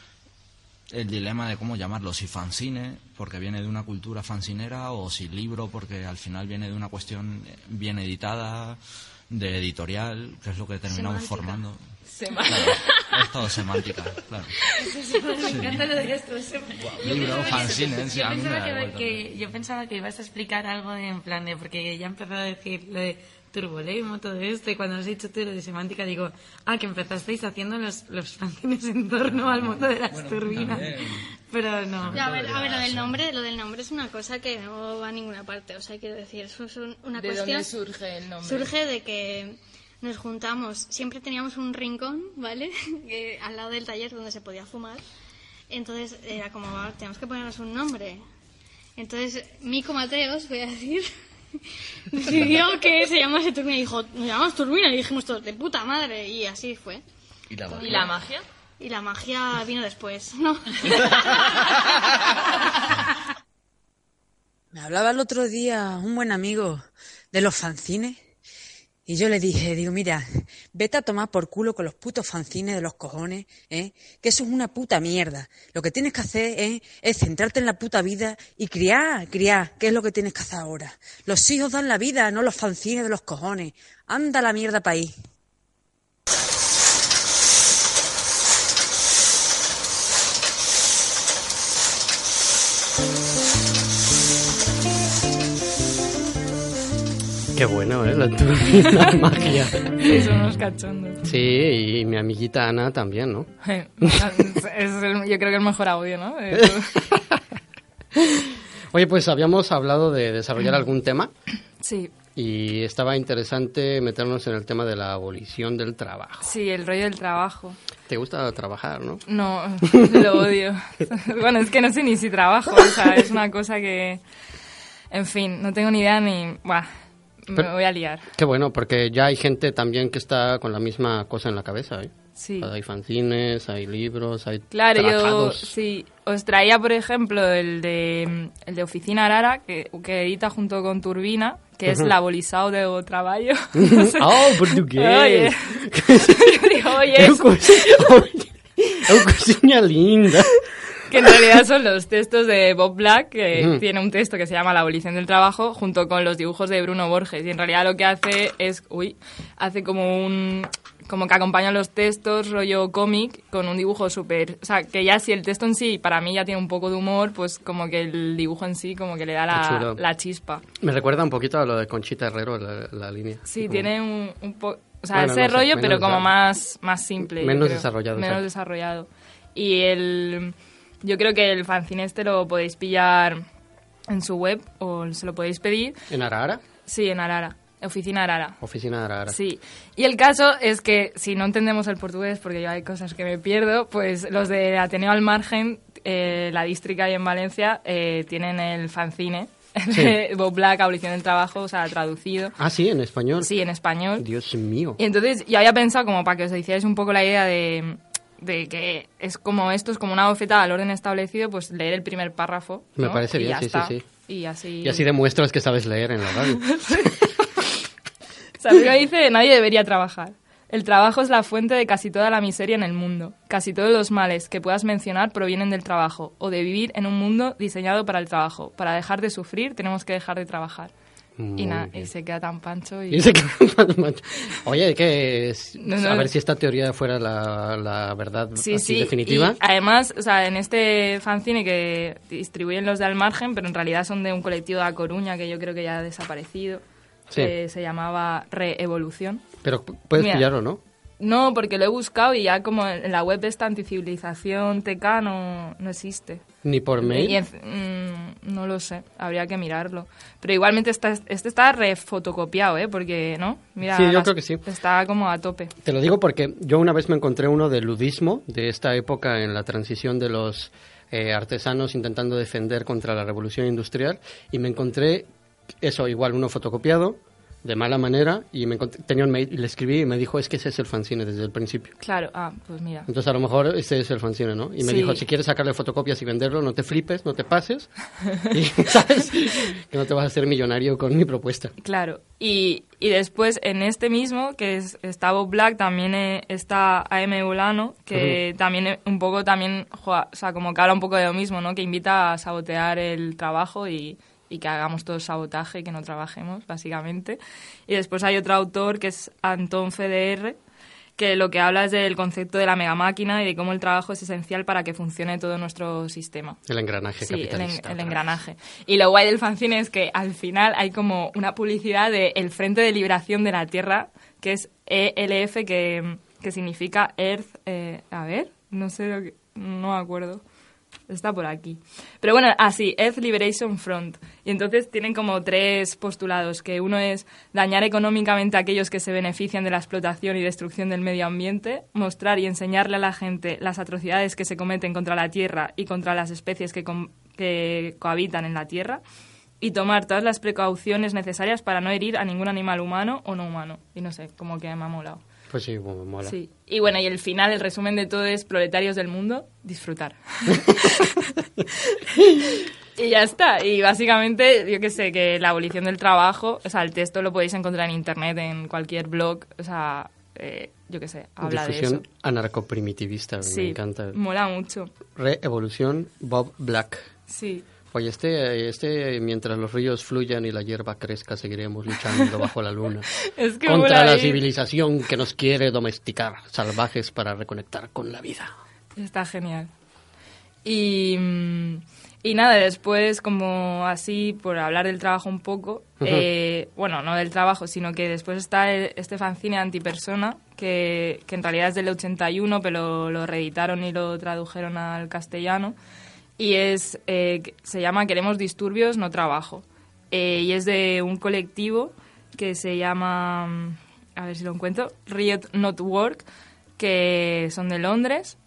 el dilema de cómo llamarlo, si fanzine, porque viene de una cultura fancinera, o si libro, porque al final viene de una cuestión bien editada, de editorial, que es lo que terminamos Semántica. formando. Semántica. Claro, es todo semántica, claro. Me encanta lo de esto. Yo Libro, pensaba que- fanzine, sí, yo a mí me pensaba da que, igual que- yo pensaba que ibas a explicar algo de, en plan de, porque ya he empezado a decir lo de Turbolemo, todo esto, y cuando has dicho tú lo de semántica, digo, ah, que empezasteis haciendo los, los fanzines en torno al mundo de las turbinas. Pero no. Ya, a ver, a ver, lo del nombre, lo del nombre es una cosa que no va a ninguna parte, o sea, quiero decir, eso es un- una ¿De cuestión... dónde surge el nombre? Surge de que nos juntamos, siempre teníamos un rincón, ¿vale? Que, al lado del taller donde se podía fumar, entonces era como, "Ah, tenemos que ponernos un nombre". Entonces, Mico Mateos, voy a decir, decidió que se llamase Turbina y dijo, nos llamamos Turbina, y dijimos todos, de puta madre, y así fue. ¿Y la ¿Y la magia? Y la magia vino después, ¿no? Me hablaba el otro día un buen amigo de los fanzines y yo le dije, digo, mira, vete a tomar por culo con los putos fanzines de los cojones, ¿eh? Que eso es una puta mierda. Lo que tienes que hacer, ¿eh? Es centrarte en la puta vida y criar, criar, que es lo que tienes que hacer ahora. Los hijos dan la vida, no los fanzines de los cojones. Anda la mierda pa' ahí. Qué bueno, ¿eh? La turbina magia. Sí, son unos cachondos. Sí, y mi amiguita Ana también, ¿no? Es el- yo creo que el mejor audio, ¿no? De todo. Oye, pues habíamos hablado de desarrollar algún tema Sí. Y estaba interesante meternos en el tema de la abolición del trabajo. Sí, el rollo del trabajo. ¿Te gusta trabajar, no? No, lo odio. Bueno, es que no sé ni si trabajo, o sea, es una cosa que... En fin, no tengo ni idea ni... Buah, me Pero, voy a liar. Qué bueno, porque ya hay gente también que está con la misma cosa en la cabeza, ¿eh? Sí. Hay fanzines, hay libros, hay Claro, tratados. yo sí, os traía, por ejemplo, el de, el de Oficina Arara, que, que edita junto con Turbina, que es Ujú. Labolizado de Traballo. ¡Oh, portugués! Oye, yo digo, oye, É uma coisa- é uma coisinha linda. que en realidad son los textos de Bob Black, que Ujú. tiene un texto que se llama La abolición del trabajo, junto con los dibujos de Bruno Borges. Y en realidad lo que hace es, uy, hace como un... como que acompaña los textos, rollo cómic, con un dibujo súper... O sea, que ya si el texto en sí, para mí ya tiene un poco de humor, pues como que el dibujo en sí como que le da Qué la, chulo. la chispa. Me recuerda un poquito a lo de Conchita Herrero, la, la línea. Sí, Como- tiene un, un poco... O sea, Bueno, ese no sé, rollo, menos pero como desarrollado. más, más simple. yo Menos creo. desarrollado, Menos exacto. desarrollado. Y el... Yo creo que el fanzine este lo podéis pillar en su web o se lo podéis pedir. ¿En Arara? Sí, en Arara. Oficina Arara. Oficina de Arara. Sí. Y el caso es que si no entendemos el portugués, porque yo hay cosas que me pierdo, pues los de Ateneo al Margen, eh, la Districa ahí en Valencia, eh, tienen el fanzine. Sí. de Bob Black, Abolición del Trabajo, o sea, traducido. Ah, sí, en español. Sí, en español. Dios mío. Y entonces yo había pensado, como para que os hicierais un poco la idea de, de que es como esto, es como una bofetada al orden establecido, pues leer el primer párrafo. Me ¿no? parece Y bien, ya sí, está. sí, sí. Y así... Y así demuestras que sabes leer en la radio. O sea, primero dice, nadie debería trabajar. El trabajo es la fuente de casi toda la miseria en el mundo. Casi todos los males que puedas mencionar provienen del trabajo o de vivir en un mundo diseñado para el trabajo. Para dejar de sufrir tenemos que dejar de trabajar. Muy y nada, bien. y se queda tan pancho. Y... Y se queda más macho. Oye, que es- No, no, a ver no. si esta teoría fuera la, la verdad Sí, así sí. definitiva. Y además, o sea, en este fanzine que distribuyen los de Al Margen, pero en realidad son de un colectivo de A Coruña que yo creo que ya ha desaparecido, Sí. que se llamaba Reevolución. Pero pu- puedes Mira, pillarlo, ¿no? No, porque lo he buscado y ya como en la web de esta Anticivilización T K no, no existe. Ni por mail. Y en- mm, no lo sé, habría que mirarlo. Pero igualmente está, este está refotocopiado, ¿eh? Porque, ¿no? Mira, Sí, yo las- creo que sí. Está como a tope. Te lo digo porque yo una vez me encontré uno de ludismo, de esta época en la transición de los eh, artesanos intentando defender contra la revolución industrial, y me encontré eso, igual uno fotocopiado, de mala manera, y me encontré- tenía un mail y le escribí y me dijo, es que ese es el fanzine desde el principio. Claro, ah, pues mira. Entonces a lo mejor ese es el fanzine, ¿no? Y me Sí. dijo, si quieres sacarle fotocopias y venderlo, no te flipes, no te pases, y sabes que no te vas a hacer millonario con mi propuesta. Claro, y, y después en este mismo, que es, está Bob Black, también eh, está A M Ulano, que también eh, un poco también, joa, o sea, como que habla un poco de lo mismo, ¿no? Que invita a sabotear el trabajo y, y que hagamos todo sabotaje y que no trabajemos, básicamente. Y después hay otro autor que es Antón F D R, que lo que habla es del concepto de la megamáquina y de cómo el trabajo es esencial para que funcione todo nuestro sistema. El engranaje Sí, el, en- capitalista. el engranaje. Y lo guay del fanzine es que al final hay como una publicidad de el Frente de Liberación de la Tierra, que es E L F, que, que significa Earth... eh, a ver, no sé lo que... No me acuerdo. Está por aquí. Pero bueno, así, Earth Liberation Front. Y entonces tienen como tres postulados, que uno es dañar económicamente a aquellos que se benefician de la explotación y destrucción del medio ambiente, mostrar y enseñarle a la gente las atrocidades que se cometen contra la tierra y contra las especies que, com- que cohabitan en la tierra, y tomar todas las precauciones necesarias para no herir a ningún animal humano o no humano. Y no sé, como que me ha molado. Pues sí, bueno, mola. Sí. Y bueno, y el final, el resumen de todo es proletarios del mundo, disfrutar. Y ya está. Y básicamente, yo qué sé, que la abolición del trabajo, o sea, el texto lo podéis encontrar en internet, en cualquier blog, o sea, eh, yo qué sé, habla Difusión de eso. anarcoprimitivista, Sí, me encanta. mola mucho. Reevolución Bob Black. Sí. Oye, este, este, mientras los ríos fluyan y la hierba crezca, seguiremos luchando bajo la luna. Es que contra mola la ahí. civilización que nos quiere domesticar, salvajes para reconectar con la vida. Está genial. Y, mm, y nada, después, como así, por hablar del trabajo un poco, Ujú. eh, bueno, no del trabajo, sino que después está el- este fanzine Antipersona, que, que en realidad es del ochenta y uno, pero lo reeditaron y lo tradujeron al castellano, y es eh, que- se llama Queremos disturbios, no trabajo. Eh, y es de un colectivo que se llama, a ver si lo encuentro, Riot Not Work, que son de Londres.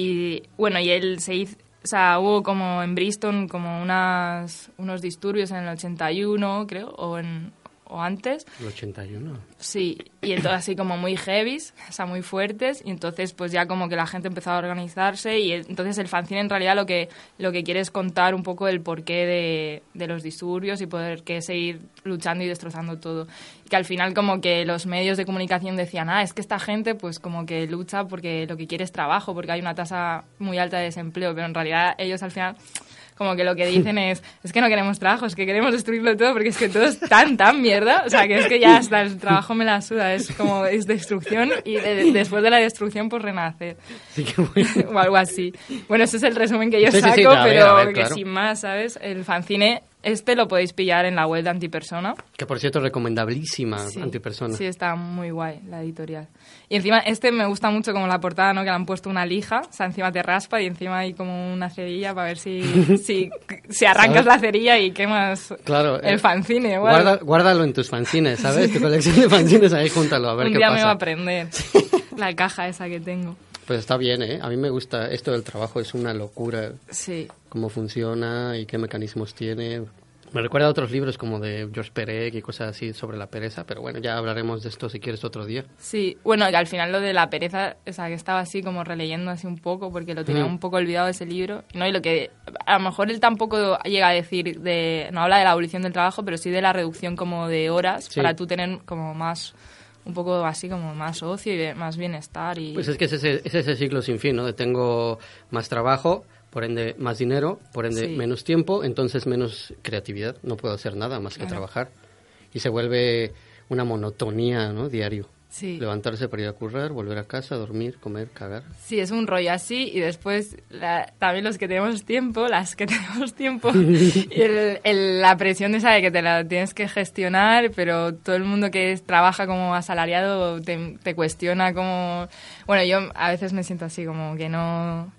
Y bueno, y él se hizo, o sea, hubo como en Bristol como unas, unos disturbios en el ochenta y uno, creo, o en o antes. ¿El ochenta y uno? Sí, y entonces así como muy heavies, o sea, muy fuertes, y entonces pues ya como que la gente empezó a organizarse, y el, entonces el fanzine en realidad lo que lo que quiere es contar un poco el porqué de, de los disturbios y poder que seguir luchando y destrozando todo. Y que al final como que los medios de comunicación decían, ah, es que esta gente pues como que lucha porque lo que quiere es trabajo, porque hay una tasa muy alta de desempleo, pero en realidad ellos al final como que lo que dicen es, es que no queremos trabajo, es que queremos destruirlo todo, porque es que todo es tan, tan mierda, o sea, que es que ya hasta el trabajo me la suda, es como, es destrucción y de, de, después de la destrucción, pues renacer. Sí, qué bueno. O algo así. Bueno, ese es el resumen que yo sí, saco, sí, sí, a ver, pero a ver, que claro. sin más, ¿sabes? El fanzine, este lo podéis pillar en la web de Antipersona. Que por cierto, recomendabilísima, Sí, Antipersona. Sí, está muy guay la editorial. Y encima, este me gusta mucho como la portada, ¿no? Que le han puesto una lija, o sea, encima te raspa y encima hay como una cerilla para ver si, si, si arrancas ¿sabes? La cerilla y quemas Claro, el eh, fanzine. Bueno. Guarda, guárdalo en tus fanzines, ¿sabes? Tu colección de fanzines, ahí júntalo, a ver Un qué día pasa. me va a aprender la caja esa que tengo. Pues está bien, ¿eh? A mí me gusta esto del trabajo, es una locura. Sí. Cómo funciona y qué mecanismos tiene. Me recuerda a otros libros como de George Perec y cosas así sobre la pereza, pero bueno, ya hablaremos de esto si quieres otro día. Sí, bueno, que al final lo de la pereza, o sea, que estaba así como releyendo así un poco, porque lo tenía Mm. un poco olvidado ese libro, ¿no? Y lo que a lo mejor él tampoco llega a decir, de no habla de la abolición del trabajo, pero sí de la reducción como de horas, Sí. para tú tener como más, un poco así como más ocio y de- más bienestar. Y... Pues es que es ese, es ese ciclo sin fin, ¿no? De tengo más trabajo, por ende más dinero, por ende Sí. menos tiempo, entonces menos creatividad. No puedo hacer nada más que Claro. trabajar. Y se vuelve una monotonía, ¿no? Diario. Sí. Levantarse para ir a currar, volver a casa, dormir, comer, cagar. Sí, es un rollo así y después la- también los que tenemos tiempo, las que tenemos tiempo, y el- el- la presión esa de que te la tienes que gestionar, pero todo el mundo que es- trabaja como asalariado te, te cuestiona como... Bueno, yo a veces me siento así como que no...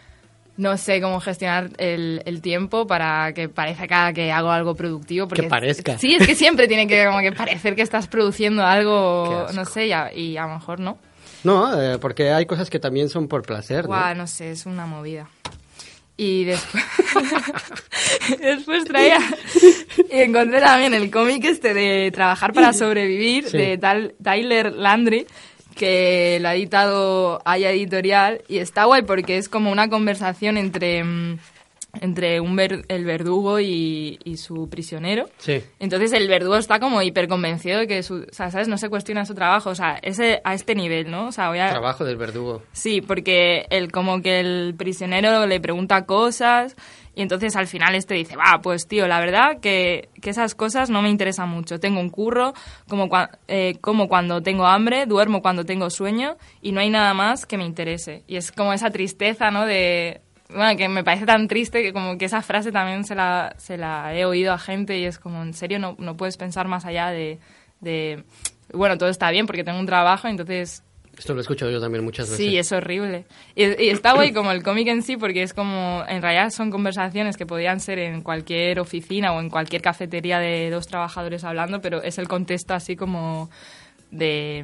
No sé cómo gestionar el, el tiempo para que parezca que hago algo productivo. Porque Que parezca. Sí, es que siempre tiene que como que parecer que estás produciendo Qué algo, asco. no sé, y a, y a lo mejor no. No, eh, porque hay cosas que también son por placer, ¿no? Guau, no sé, es una movida. Y después, después traía y encontré también el cómic este de Trabajar para sobrevivir, Sí. de tal Tyler Landry, que lo ha editado Haya Editorial, y está guay porque es como una conversación entre, mm, entre un ver- el verdugo y, y su prisionero. Sí. Entonces el verdugo está como hiper convencido de que su, o sea, ¿sabes? No se cuestiona su trabajo, o sea, ese, a este nivel, ¿no? O sea, voy a... Trabajo del verdugo. Sí, porque el, como que el prisionero le pregunta cosas y entonces al final este dice, va, pues tío, la verdad que, que esas cosas no me interesan mucho. Tengo un curro, como, cua- eh, como cuando tengo hambre, duermo cuando tengo sueño y no hay nada más que me interese. Y es como esa tristeza, ¿no? De... Bueno, que me parece tan triste que como que esa frase también se la, se la he oído a gente y es como, en serio, no, no puedes pensar más allá de, de... Bueno, todo está bien porque tengo un trabajo, entonces... Esto lo he escuchado yo también muchas veces. Sí, es horrible. Y, y está guay como el cómic en sí, porque es como, en realidad son conversaciones que podían ser en cualquier oficina o en cualquier cafetería de dos trabajadores hablando, pero es el contexto así como de,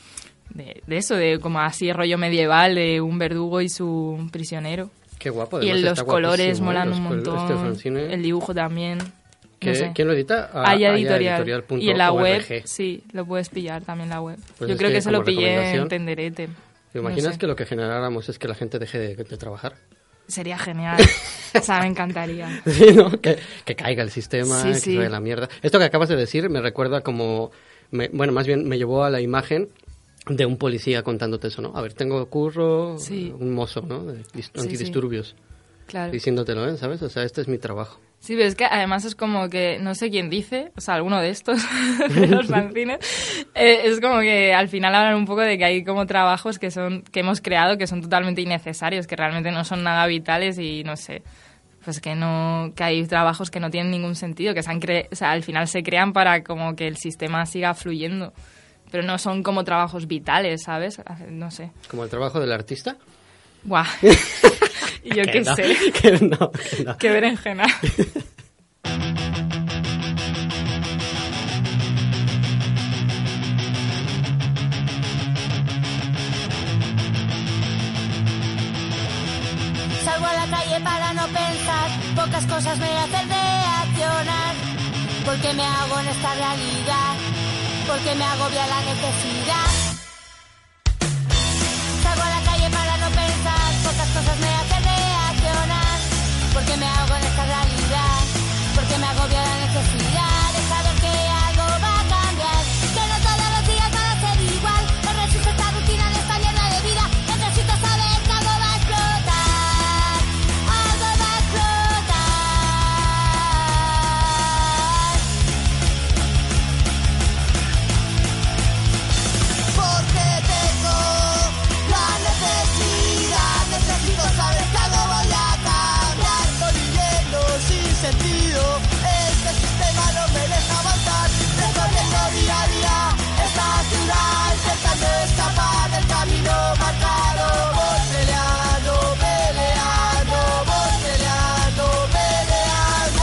de, de eso, de como así rollo medieval de un verdugo y su prisionero. Qué guapo. Y además en los está colores guapísimo, ¿eh? molan Los un col- montón. Este fanzine. El dibujo también. ¿Qué- No sé. ¿Quién lo edita? Ah, Haya Haya Editorial. Editorial punto Y en la org. web, sí, lo puedes pillar también en la web. Pues Yo es creo que que, se como lo pillé recomendación, en Tenderete. ¿Te No imaginas sé. que lo que generáramos es que la gente deje de, de trabajar? Sería genial. O sea, me encantaría. Sí, ¿no? Que, que caiga el sistema, Sí, que sí. se vaya la mierda. Esto que acabas de decir me recuerda como... me- bueno, más bien me llevó a la imagen de un policía contándote eso, ¿no? A ver, tengo curro, Sí. un mozo, ¿no? De dis- Sí, antidisturbios. Claro. Diciéndotelo, ¿eh? ¿Sabes? O sea, este es mi trabajo. Sí, pero es que además es como que, no sé quién dice, o sea, alguno de estos, de los fanzines, eh, es como que al final hablan un poco de que hay como trabajos que son que hemos creado que son totalmente innecesarios, que realmente no son nada vitales y no sé, pues que no que hay trabajos que no tienen ningún sentido, que se han cre- o sea, al final se crean para como que el sistema siga fluyendo, pero no son como trabajos vitales, ¿sabes? No sé. Como el trabajo del artista. Buah. Y yo Que qué no, sé. que no, que no. Qué berenjena. a la calle para no pensar, pocas cosas me hacen reaccionar. Porque me hago en esta realidad, porque me agobia la necesidad. Salgo a la calle para no pensar, pocas cosas me hacen reaccionar. Porque me hago en esta realidad, porque me agobia la necesidad de saber que algo va a cambiar, que no todos los días van a ser igual. No resisto esta rutina de esta mierda de vida, necesito saber que algo va a explotar, algo va a explotar. Porque tengo la necesidad, necesito saber que algo voy a cambiar. Estoy viviendo sin sentido, este sistema no me deja avanzar. Recorriendo día a día esta ciudad, intentando escapar del camino marcado. Voy peleando, peleando, voy peleando, peleando.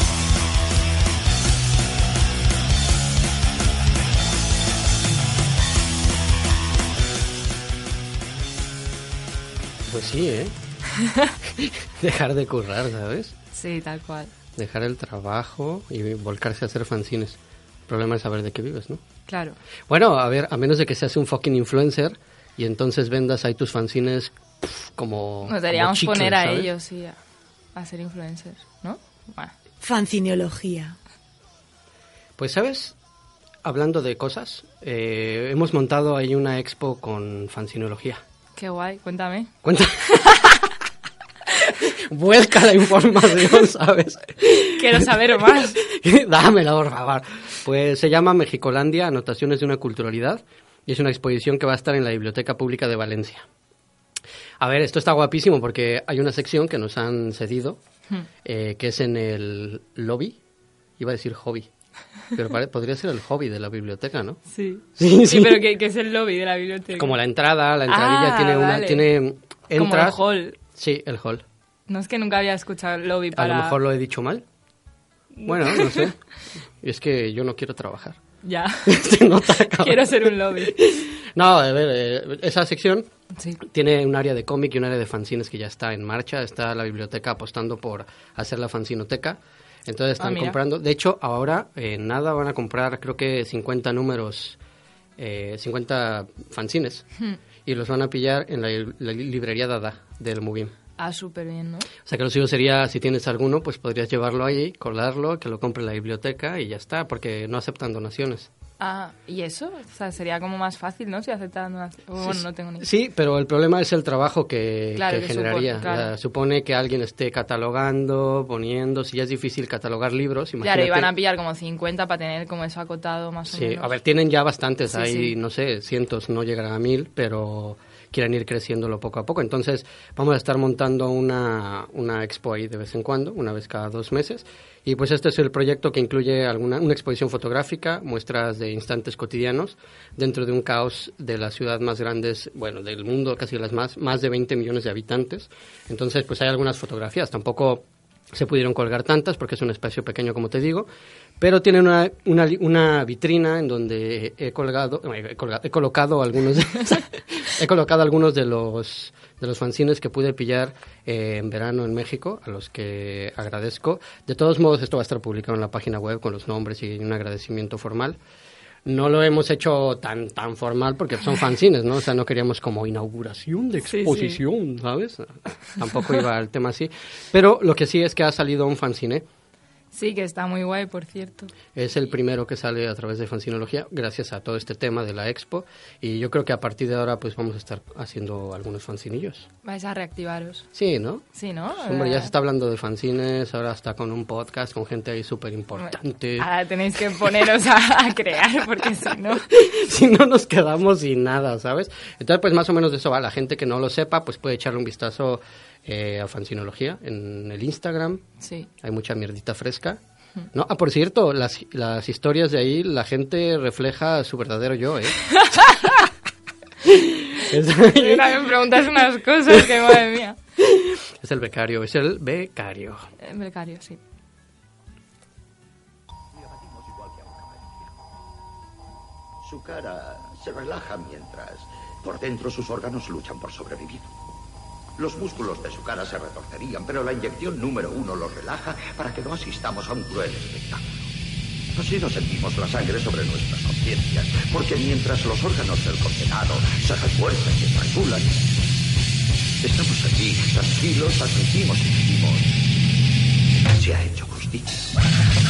Pues sí, ¿eh? Dejar de currar, ¿sabes? Sí, tal cual. Dejar el trabajo y volcarse a hacer fanzines. El problema es saber de qué vives, ¿no? Claro. Bueno, a ver, a menos de que seas un fucking influencer y entonces vendas ahí tus fanzines pff, como Nos deberíamos como chicle, poner a ¿sabes? ellos, sí, a, a ser influencers, ¿no? Bueno. Fancineología. Pues, ¿sabes? Hablando de cosas, eh, hemos montado ahí una expo con fanzinología. Qué guay, cuéntame. Cuenta. Vuelca la información, ¿sabes? Quiero saber más. Dámela, por favor. Pues se llama Mexicolandia, Anotaciones de una Culturalidad, y es una exposición que va a estar en la Biblioteca Pública de Valencia. A ver, esto está guapísimo porque hay una sección que nos han cedido, Hmm. eh, que es en el lobby, iba a decir hobby, pero pare- podría ser el hobby de la biblioteca, ¿no? Sí. Sí, Sí, sí. pero ¿qué, qué es el lobby de la biblioteca? Como la entrada, la entradilla Ah, tiene una, vale. tiene, entras. Como el hall. Sí, el hall. No, es que nunca había escuchado el lobby para... A lo mejor lo he dicho mal. Bueno, no sé. Es que yo no quiero trabajar. Ya. Se nota, cabrón. Quiero ser un lobby. No, a ver, eh, esa sección Sí. tiene un área de cómic y un área de fanzines que ya está en marcha. Está la biblioteca apostando por hacer la fanzinoteca. Entonces están Ah, mira. comprando. De hecho, ahora eh, nada van a comprar, creo que cincuenta números, eh, cincuenta fanzines. Hmm. Y los van a pillar en la, la librería Dada del Mubim. Ah, súper bien, ¿no? O sea que lo suyo sería, si tienes alguno, pues podrías llevarlo ahí, colarlo, que lo compre en la biblioteca y ya está, porque no aceptan donaciones. Ah, ¿y eso? O sea, sería como más fácil, ¿no? Si aceptan... una- Bueno, Sí, no tengo ni idea. Sí, pero el problema es el trabajo que, Claro, que que generaría. supone, claro. O sea, supone que alguien esté catalogando, poniendo, si ya es difícil catalogar libros, imagínate. Claro, iban a pillar como cincuenta para tener como eso acotado más o Sí, menos. a ver, tienen ya bastantes, Sí, hay, sí. no sé, cientos, no llegarán a mil, pero quieren ir creciéndolo poco a poco. Entonces, vamos a estar montando una, una expo ahí de vez en cuando, una vez cada dos meses. Y pues este es el proyecto que incluye alguna, una exposición fotográfica, muestras de instantes cotidianos, dentro de un caos de las ciudades más grandes, bueno, del mundo, casi las más, más de veinte millones de habitantes. Entonces, pues hay algunas fotografías, tampoco se pudieron colgar tantas porque es un espacio pequeño, como te digo, pero tienen una, una, li- una vitrina en donde he colgado, he, colgado, he colocado algunos de, he colocado algunos de los de los fanzines que pude pillar eh, en verano en México, a los que agradezco. De todos modos, esto va a estar publicado en la página web con los nombres y un agradecimiento formal. No lo hemos hecho tan tan formal porque son fanzines, ¿no? O sea, no queríamos como inauguración de Sí, sí. exposición, ¿sabes? Tampoco iba al tema así. Pero lo que sí es que ha salido un fanzine. Sí, que está muy guay, por cierto. Es el primero que sale a través de Fanzinología, gracias a todo este tema de la expo. Y yo creo que a partir de ahora pues vamos a estar haciendo algunos fanzinillos. Vais a reactivaros. Sí, ¿no? Sí, ¿no? Hombre, ya se está hablando de fanzines, ahora está con un podcast con gente ahí súper importante. Ahora tenéis que poneros a, a crear, porque si no... Si no nos quedamos sin nada, ¿sabes? Entonces, pues más o menos de eso va. La gente que no lo sepa, pues puede echarle un vistazo eh, a Fanzinología en el Instagram. Sí. Hay mucha mierdita fresca. ¿No? Ah, por cierto, las, las historias de ahí, la gente refleja su verdadero yo, ¿eh? Es, Yo también preguntas unas cosas que, madre mía. es el becario, es el becario. Eh, Becario, sí. Su cara se relaja mientras por dentro sus órganos luchan por sobrevivir. Los músculos de su cara se retorcerían, pero la inyección número uno los relaja para que no asistamos a un cruel espectáculo. Así no sentimos la sangre sobre nuestras conciencias, porque mientras los órganos del condenado se refuerzan y estrangulan, estamos allí, tranquilos, admitimos y decimos: se ha hecho justicia.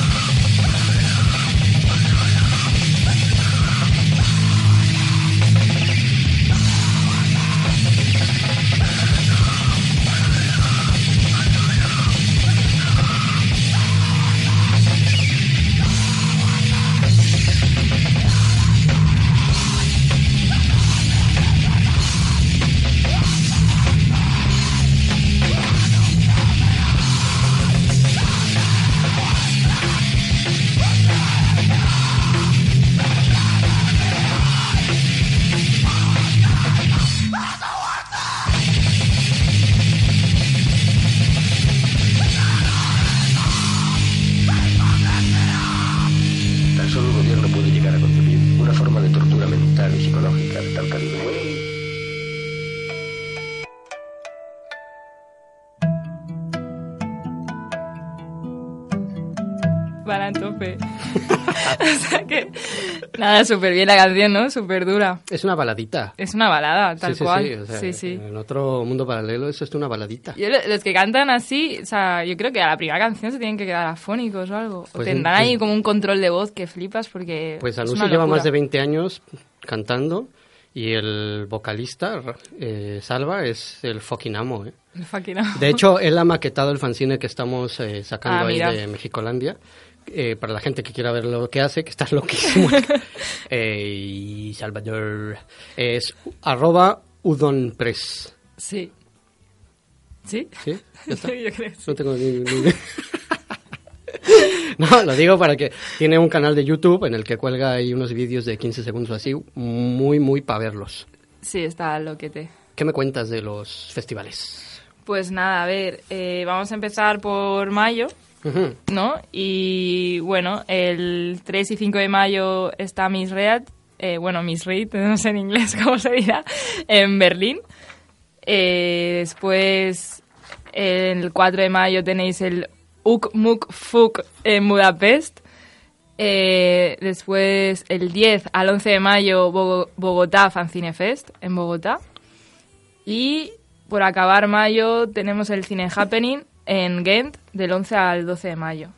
Van a tope. O sea que, nada, súper bien la canción, ¿no? Súper dura. Es una baladita. Es una balada, tal sí, sí, cual. Sí, o sea, sí, sí. En otro mundo paralelo eso es una baladita. Yo, los que cantan así, o sea, yo creo que a la primera canción se tienen que quedar afónicos o algo. Pues, o tendrán pues, ahí como un control de voz que flipas porque Pues es Anusi una lleva locura. más de veinte años cantando y el vocalista, eh, Salva, es el fucking amo, ¿eh? El fucking amo. De hecho, él ha maquetado el fanzine que estamos eh, sacando Ah, ahí mira. de Mexicolandia. Eh, para la gente que quiera ver lo que hace, que está loquísimo. eh, y Salvador es arroba udonpress. Sí. ¿Sí? ¿Sí? ¿Ya está? Yo creo que sí. No tengo ni... ni- No, lo digo para que tiene un canal de YouTube en el que cuelga ahí unos vídeos de quince segundos así, muy, muy para verlos. Sí, está loquete. ¿Qué me cuentas de los festivales? Pues nada, a ver, eh, vamos a empezar por mayo, Ujú. ¿no? Y bueno, el tres y cinco de mayo está Miss Read, eh, bueno, Miss Read, no sé en inglés cómo se dirá, en Berlín. Eh, después, el cuatro de mayo tenéis el Uk Muk Fuk en Budapest. Eh, después, el diez al once de mayo, Bogo- Bogotá Fanzine Fest en Bogotá. Y por acabar mayo tenemos el Cine Happening en Ghent del once al doce de mayo.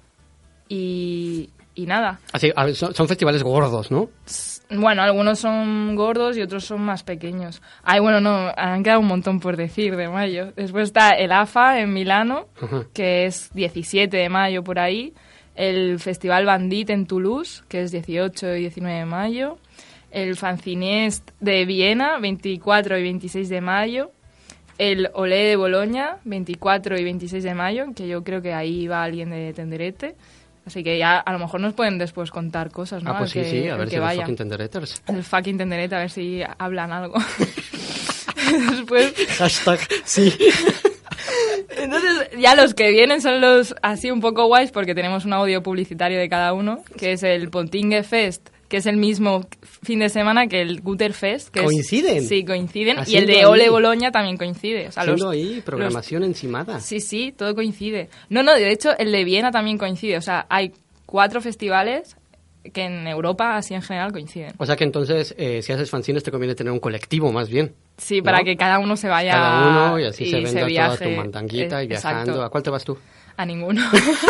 Y, y nada. Así, a ver, son, son festivales gordos, ¿no? Bueno, algunos son gordos y otros son más pequeños. Ay, bueno, no, han quedado un montón por decir de mayo. Después está el A F A en Milano, Ajá. que es diecisiete de mayo por ahí. El Festival Bandit en Toulouse, que es dieciocho y diecinueve de mayo. El Fancinest de Viena, veinticuatro y veintiséis de mayo. El Olé de Boloña, veinticuatro y veintiséis de mayo, que yo creo que ahí va alguien de Tenderete. Así que ya a lo mejor nos pueden después contar cosas, ¿no? Ah, pues El sí, que- sí, a el ver que si los vaya. fucking tendereters. El fucking Tenderete, a ver si hablan algo. Después... Hashtag, sí. Entonces, ya los que vienen son los así un poco guays porque tenemos un audio publicitario de cada uno, que es el Pontingue Fest, que es el mismo fin de semana que el Guter Fest. Que es- ¿Coinciden? sí, coinciden. Haciendo y el de Ole ahí- Boloña también coincide. O sea, los- Haciendo ahí los- programación encimada. Sí, sí, todo coincide. No, no, de hecho, el de Viena también coincide. O sea, hay cuatro festivales que en Europa, así en general, coinciden. O sea que entonces, eh, si haces fanzines, te conviene tener un colectivo más bien. Sí, para ¿no? que cada uno se vaya... Cada uno y así se y venda toda viaje. tu mandanguita y Eh, viajando. exacto. ¿A cuál te vas tú? A ninguno.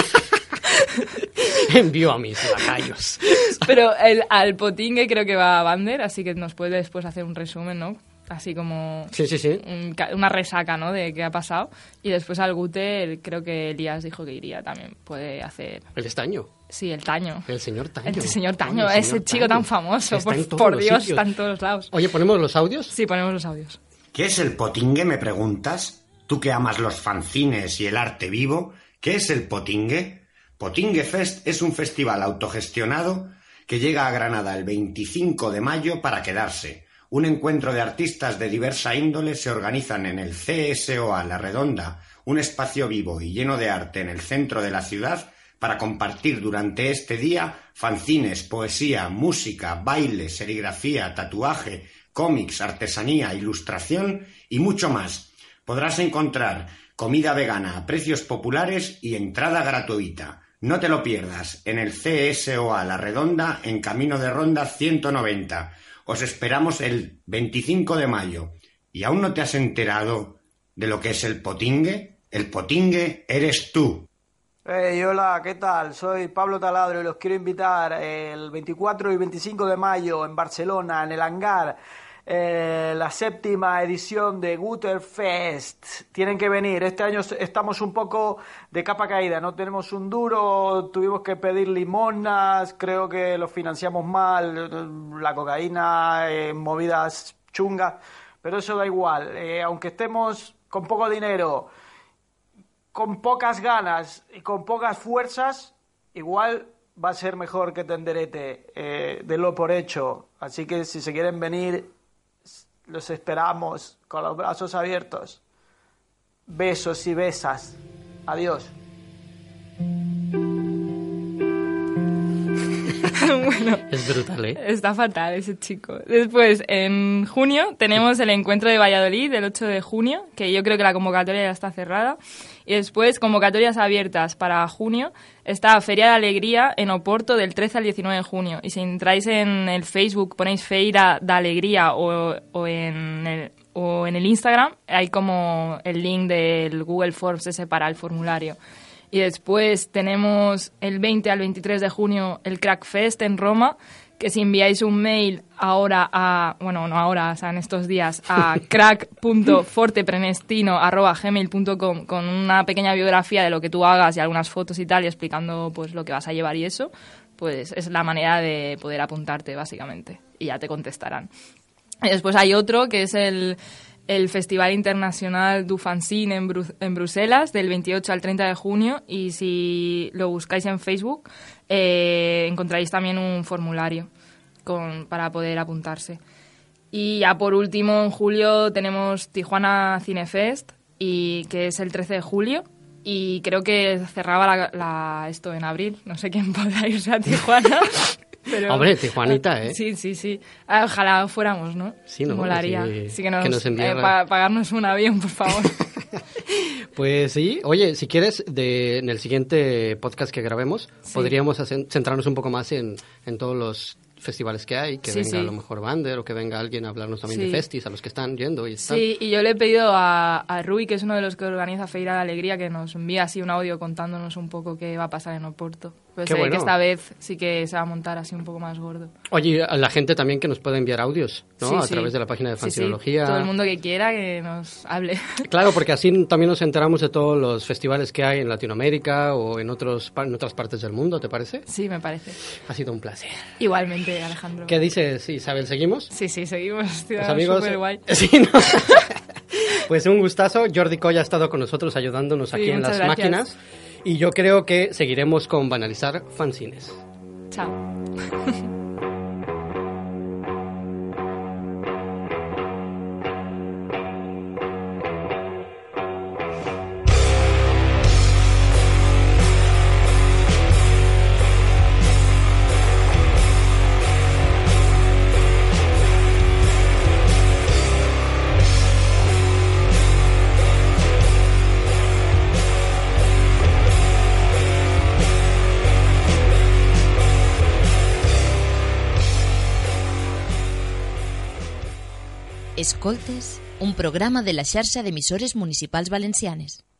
Envío a mis lacayos. Pero el, al Potingue creo que va a Bander, así que nos puede después hacer un resumen, ¿no? Así como Sí, sí, sí. un ca- una resaca, ¿no? De qué ha pasado. Y después al Guter, creo que Elías dijo que iría también. Puede hacer... El estaño. Sí, el Taño. El señor Taño. El señor Taño, Ay, el ese señor chico Taño. tan famoso. Está Por, en todos por los Dios, sitios. está en todos lados. Oye, ¿ponemos los audios? Sí, ponemos los audios. ¿Qué es el potingue, me preguntas? Tú que amas los fanzines y el arte vivo, ¿qué es el potingue? Potingue Fest es un festival autogestionado que llega a Granada el veinticinco de mayo para quedarse. Un encuentro de artistas de diversa índole se organizan en el C S O A La Redonda, un espacio vivo y lleno de arte en el centro de la ciudad, para compartir durante este día fanzines, poesía, música, baile, serigrafía, tatuaje, cómics, artesanía, ilustración y mucho más. podrás encontrar comida vegana a precios populares y entrada gratuita. No te lo pierdas en el C S O A La Redonda, en Camino de Ronda ciento noventa. Os esperamos el veinticinco de mayo. ¿Y aún no te has enterado de lo que es el potingue? El potingue eres tú. Hey, hola, ¿qué tal? Soy Pablo Taladro y los quiero invitar el veinticuatro y veinticinco de mayo en Barcelona, en el Hangar, eh, la séptima edición de Guterfest. Tienen que venir. Este año estamos un poco de capa caída, no tenemos un duro, tuvimos que pedir limonas, creo que lo financiamos mal, la cocaína, eh, movidas chungas, pero eso da igual. Eh, aunque estemos con poco dinero, con pocas ganas y con pocas fuerzas, igual va a ser mejor que tenderete, eh, de lo por hecho. Así que si se quieren venir, los esperamos con los brazos abiertos. Besos y besas. Adiós. Bueno, es brutal, ¿eh? Está fatal ese chico. Después, en junio, tenemos el encuentro de Valladolid, el ocho de junio, que yo creo que la convocatoria ya está cerrada. Y después, convocatorias abiertas para junio, está Feria de Alegría en Oporto del trece al diecinueve de junio. Y si entráis en el Facebook, ponéis Feira de Alegría o, o, en el, o en el Instagram, hay como el link del Google Forms ese para el formulario. Y después tenemos el veinte al veintitrés de junio el Crack Fest en Roma, que si enviáis un mail ahora a, bueno, no ahora, o sea, en estos días, a crack punto forteprenestino arroba gmail punto com con una pequeña biografía de lo que tú hagas y algunas fotos y tal, y explicando pues lo que vas a llevar y eso, pues es la manera de poder apuntarte, básicamente, y ya te contestarán. Y después hay otro, que es el... el Festival Internacional du Fanzine en, Bru- en Bruselas, del veintiocho al treinta de junio, y si lo buscáis en Facebook eh, encontraréis también un formulario con, para poder apuntarse. Y ya por último, en julio tenemos Tijuana Cinefest, y, que es el trece de julio, y creo que cerraba la, la, esto en abril, no sé quién podrá irse a Tijuana. Pero, hombre, Tijuanita, ¿eh? Sí, sí, sí. Ojalá fuéramos, ¿no? Sí, ¿no? Molaría. Sí, sí que nos, que nos eh, pa- pagarnos un avión, por favor. Pues sí. Oye, si quieres, de, en el siguiente podcast que grabemos, sí, podríamos hacer, centrarnos un poco más en, en todos los festivales que hay, que sí, venga sí. a lo mejor Bander o que venga alguien a hablarnos también sí. de festis, a los que están yendo y están. Sí, y yo le he pedido a, a Rui, que es uno de los que organiza Feira de Alegría, que nos envíe así un audio contándonos un poco qué va a pasar en Oporto. Pues Qué sé bueno. que esta vez sí que se va a montar así un poco más gordo. Oye, a la gente también que nos puede enviar audios, ¿no? Sí, a sí. través de la página de Sí, sí. Fanzinología. Todo el mundo que quiera que nos hable. Claro, porque así también nos enteramos de todos los festivales que hay en Latinoamérica o en, otros, pa- en otras partes del mundo, ¿te parece? Sí, me parece. Ha sido un placer. Igualmente, Alejandro. ¿Qué dices, Isabel? ¿Seguimos? Sí, sí, seguimos. Tío, Los amigos. súper guay. Sí, ¿no? Pues un gustazo. Jordi Coll ha estado con nosotros ayudándonos Sí, aquí en muchas las gracias. máquinas. Y yo creo que seguiremos con Banalizar Fanzines. Chao. Escoltes, un programa de la xarxa d'emissores municipals valencianes.